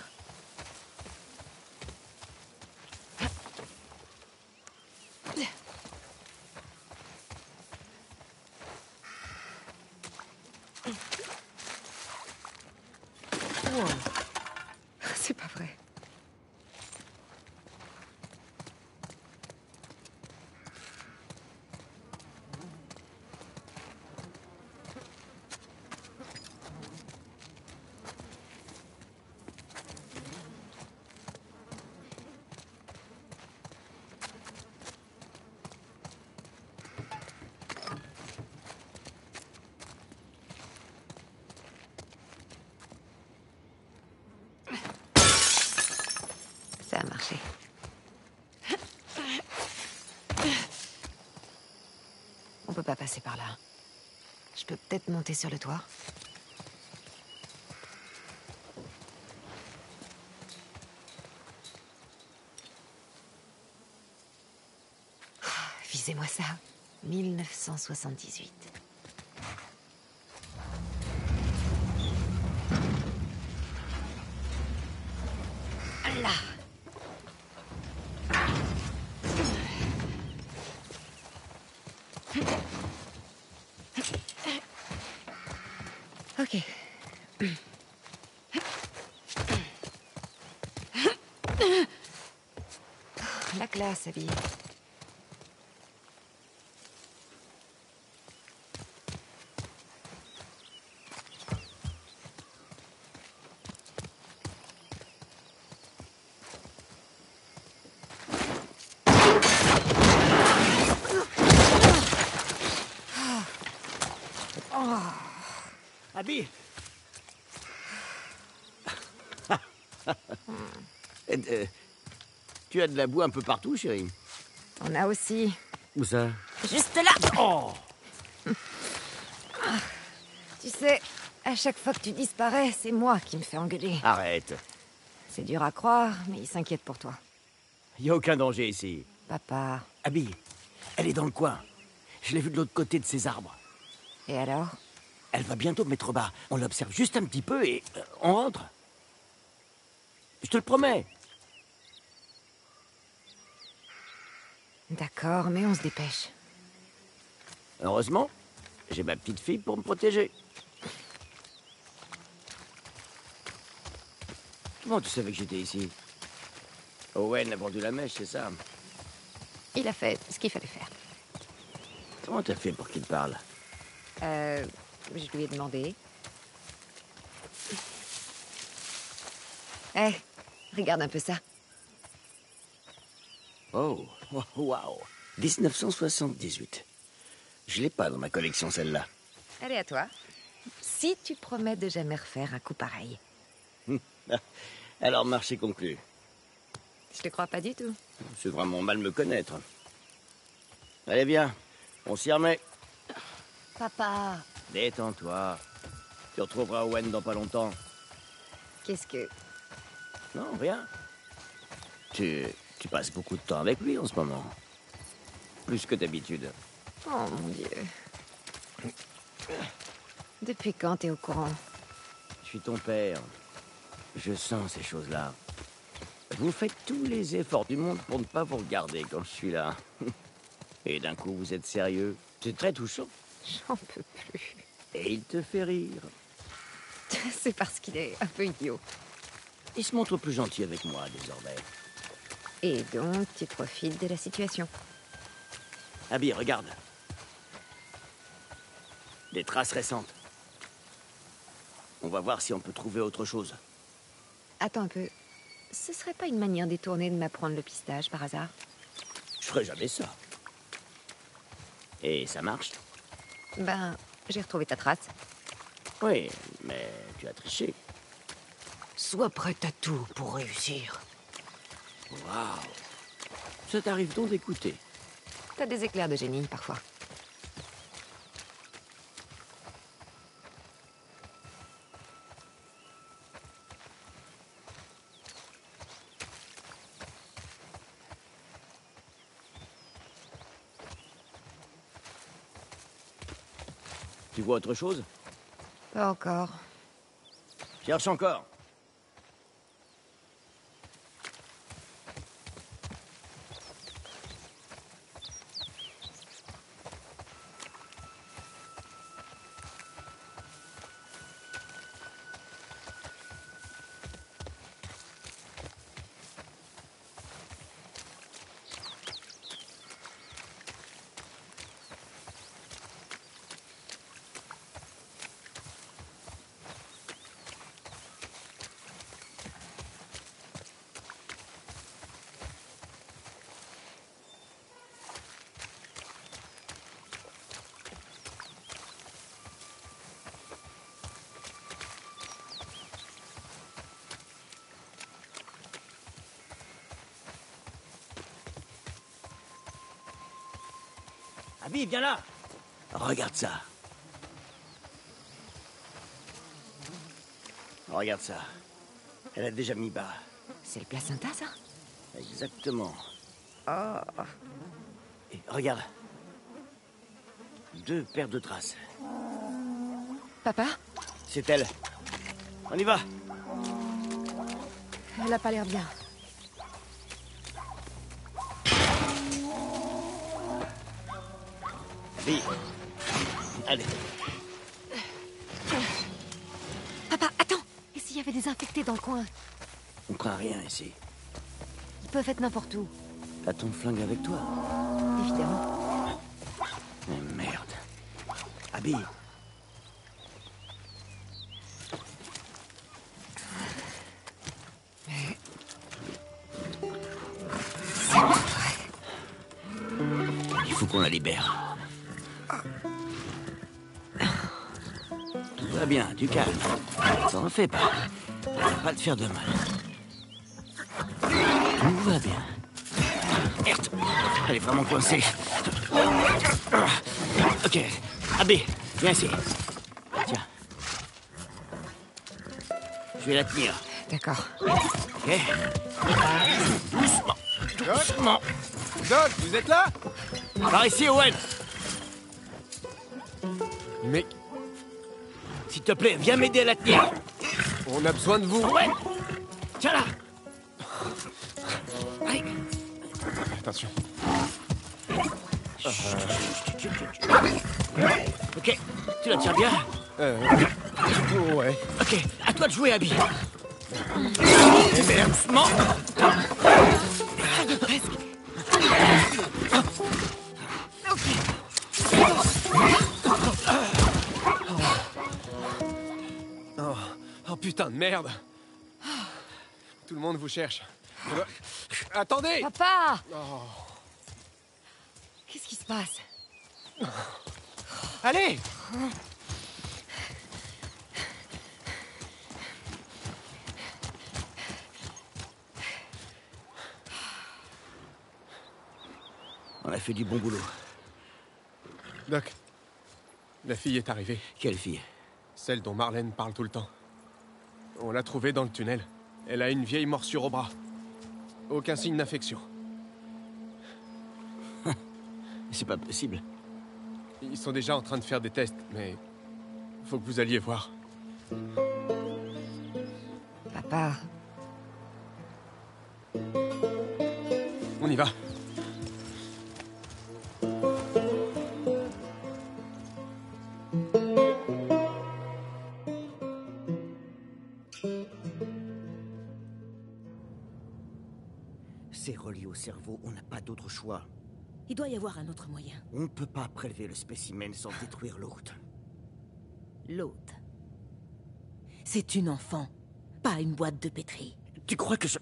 C'est pas vrai. Ça a marché. On peut pas passer par là. Je peux peut-être monter sur le toit. Visez-moi ça. 1978. Là. Ok. La classe, Abby. Abby. Tu as de la boue un peu partout, chérie. On a aussi... Où ça? Juste là. Oh! Tu sais, à chaque fois que tu disparais, c'est moi qui me fais engueuler. Arrête. C'est dur à croire, mais il s'inquiète pour toi. Y a aucun danger ici. Papa. Abby, elle est dans le coin. Je l'ai vue de l'autre côté de ces arbres. Et alors? Elle va bientôt me mettre bas. On l'observe juste un petit peu et on rentre. Je te le promets. D'accord, mais on se dépêche. Heureusement, j'ai ma petite fille pour me protéger. Comment tu savais que j'étais ici? Owen a vendu la mèche, c'est ça? Il a fait ce qu'il fallait faire. Comment t'as fait pour qu'il te parle? Je lui ai demandé. Hé, regarde un peu ça. Oh, waouh. 1978. Je l'ai pas dans ma collection, celle-là. Elle est à toi. Si tu promets de jamais refaire un coup pareil. Alors, marché conclu. Je te crois pas du tout. C'est vraiment mal me connaître. Allez, viens. On s'y remet. Papa. Détends-toi. Tu retrouveras Owen dans pas longtemps. Qu'est-ce que... Non, rien. Tu passes beaucoup de temps avec lui en ce moment. Plus que d'habitude. Oh mon Dieu. Depuis quand t'es au courant? Je suis ton père. Je sens ces choses-là. Vous faites tous les efforts du monde pour ne pas vous regarder quand je suis là. Et d'un coup, vous êtes sérieux. C'est très touchant. J'en peux plus. Et il te fait rire. C'est parce qu'il est un peu idiot. Il se montre plus gentil avec moi, désormais. Et donc, tu profites de la situation. Abby, regarde. Des traces récentes. On va voir si on peut trouver autre chose. Attends un peu. Ce serait pas une manière détournée de m'apprendre le pistage, par hasard? Je ferais jamais ça. Et ça marche? Ben, j'ai retrouvé ta trace. Oui, mais tu as triché. Sois prête à tout pour réussir. Waouh. Ça t'arrive donc d'écouter? T'as des éclairs de génie, parfois. Tu vois autre chose? Pas encore. Cherche encore. Abby, viens là! Regarde ça. Regarde ça. Elle a déjà mis bas. C'est le placenta, ça? Exactement. Oh. Et regarde. 2 paires de traces. Papa? C'est elle. On y va. Elle a pas l'air bien. Abby. Allez. Papa, attends! Et s'il y avait des infectés dans le coin? On craint rien ici. Ils peuvent être n'importe où. T'as ton flingue avec toi? Évidemment. Mais merde. Abby. Il faut qu'on la libère. Tout va bien, tu calmes. T'en fais pas. Ça va pas te faire de mal. Tout va bien. Merde. Elle est vraiment coincée. Ok. Abby, viens ici. Tiens. Je vais la tenir. D'accord. Ok. Doucement. Doucement. Doc, vous êtes là? Par ici, Owen. Mais S'il te plaît, viens m'aider à la tenir. on a besoin de vous. Owen. Tiens là. Allez. Attention. Ok. Tu la tiens bien? Ouais. Ok. À toi de jouer, Abby. Et merde. Doucement. Oh putain de merde. Tout le monde vous cherche. Attendez! Papa! Oh. Qu'est-ce qui se passe? Allez! On a fait du bon boulot. Doc, la fille est arrivée. Quelle fille? Celle dont Marlène parle tout le temps. On l'a trouvée dans le tunnel. Elle a une vieille morsure au bras. Aucun signe d'infection. C'est pas possible. Ils sont déjà en train de faire des tests, mais... faut que vous alliez voir. Papa. On y va. C'est relié au cerveau, on n'a pas d'autre choix. Il doit y avoir un autre moyen. On ne peut pas prélever le spécimen sans détruire l'autre. L'autre. C'est une enfant, pas une boîte de pétri. Tu crois que je...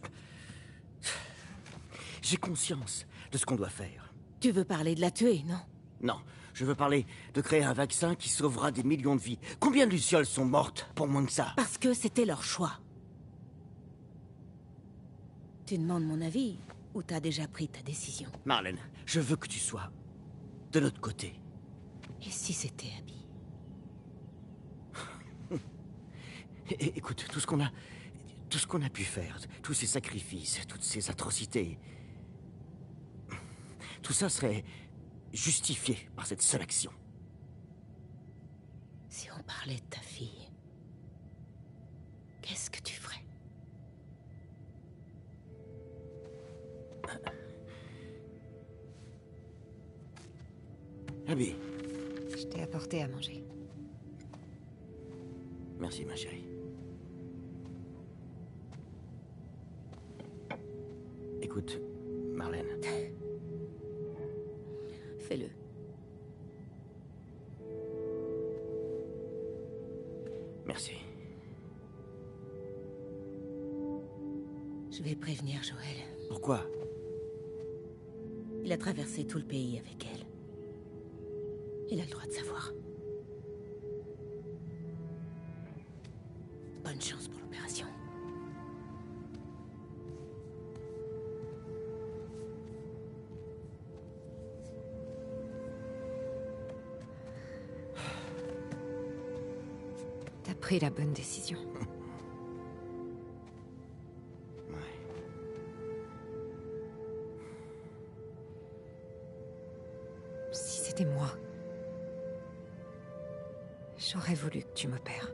J'ai conscience de ce qu'on doit faire. Tu veux parler de la tuer, non? Non, je veux parler de créer un vaccin qui sauvera des millions de vies. Combien de lucioles sont mortes pour moins que ça? Parce que c'était leur choix. Tu demandes mon avis ou t'as déjà pris ta décision? Marlène, je veux que tu sois de notre côté. Et si c'était Abby? Écoute, tout ce qu'on a pu faire, tous ces sacrifices, toutes ces atrocités, tout ça serait justifié par cette seule action. Si on parlait de ta fille, qu'est-ce que tu ferais? Abby. Je t'ai apporté à manger. Merci, ma chérie. Écoute, Marlène. Fais-le. Merci. Je vais prévenir Joël. Pourquoi? Il a traversé tout le pays avec elle. Il a le droit de savoir. Bonne chance pour l'opération. T'as pris la bonne décision. Si c'était moi, j'aurais voulu que tu m'opères.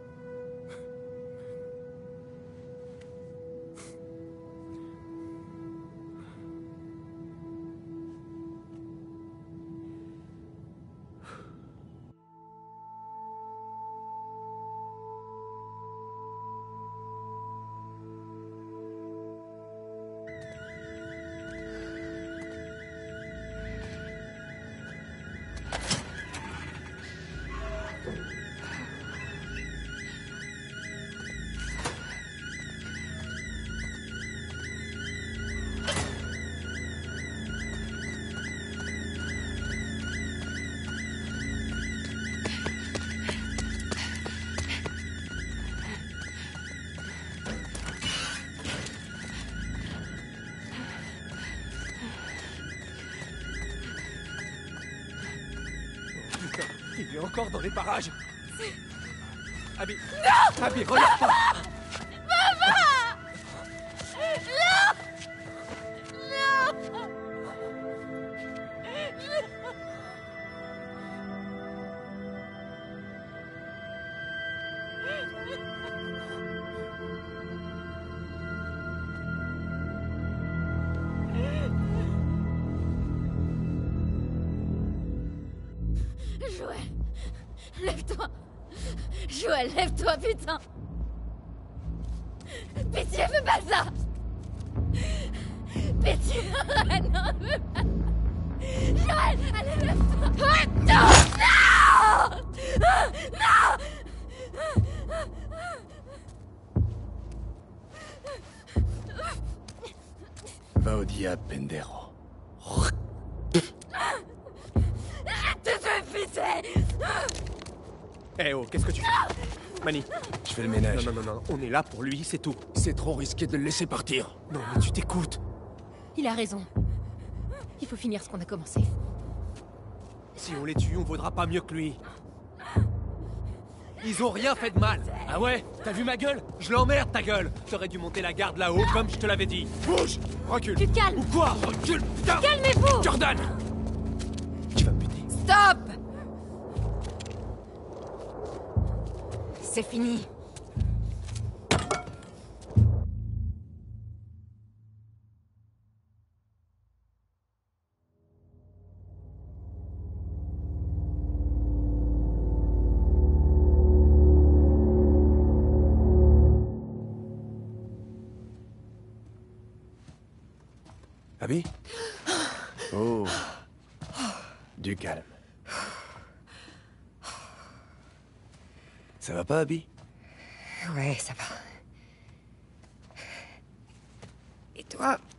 Il est encore dans les parages. Abby. Non. Abby, regarde pas. Maman. Non. Non. Joël, lève-toi. Joël, lève-toi, putain. Pitié, fais pas ça. Pitié, non, fais pas ça. Joël, allez, lève-toi. Non, non, non. Va au diable, Pendero. Arrête de te pisser. Eh oh, qu'est-ce que tu fais? Manny. Je fais le ménage. Non, non, non, non, on est là pour lui, c'est tout. C'est trop risqué de le laisser partir. Non, mais tu t'écoutes. Il a raison. Il faut finir ce qu'on a commencé. Si on les tue, on vaudra pas mieux que lui. Ils ont rien fait de mal. Ah ouais? T'as vu ma gueule? Je l'emmerde, ta gueule. T'aurais dû monter la garde là-haut, comme je te l'avais dit. Bouge! Recule! Tu te calmes! Ou quoi? Recule, putain! Calmez-vous! Jordan! Tu vas me buter. Stop! C'est fini. Abby? Oh. Du calme. Ça va pas, Abby? Ouais, ça va. Et toi,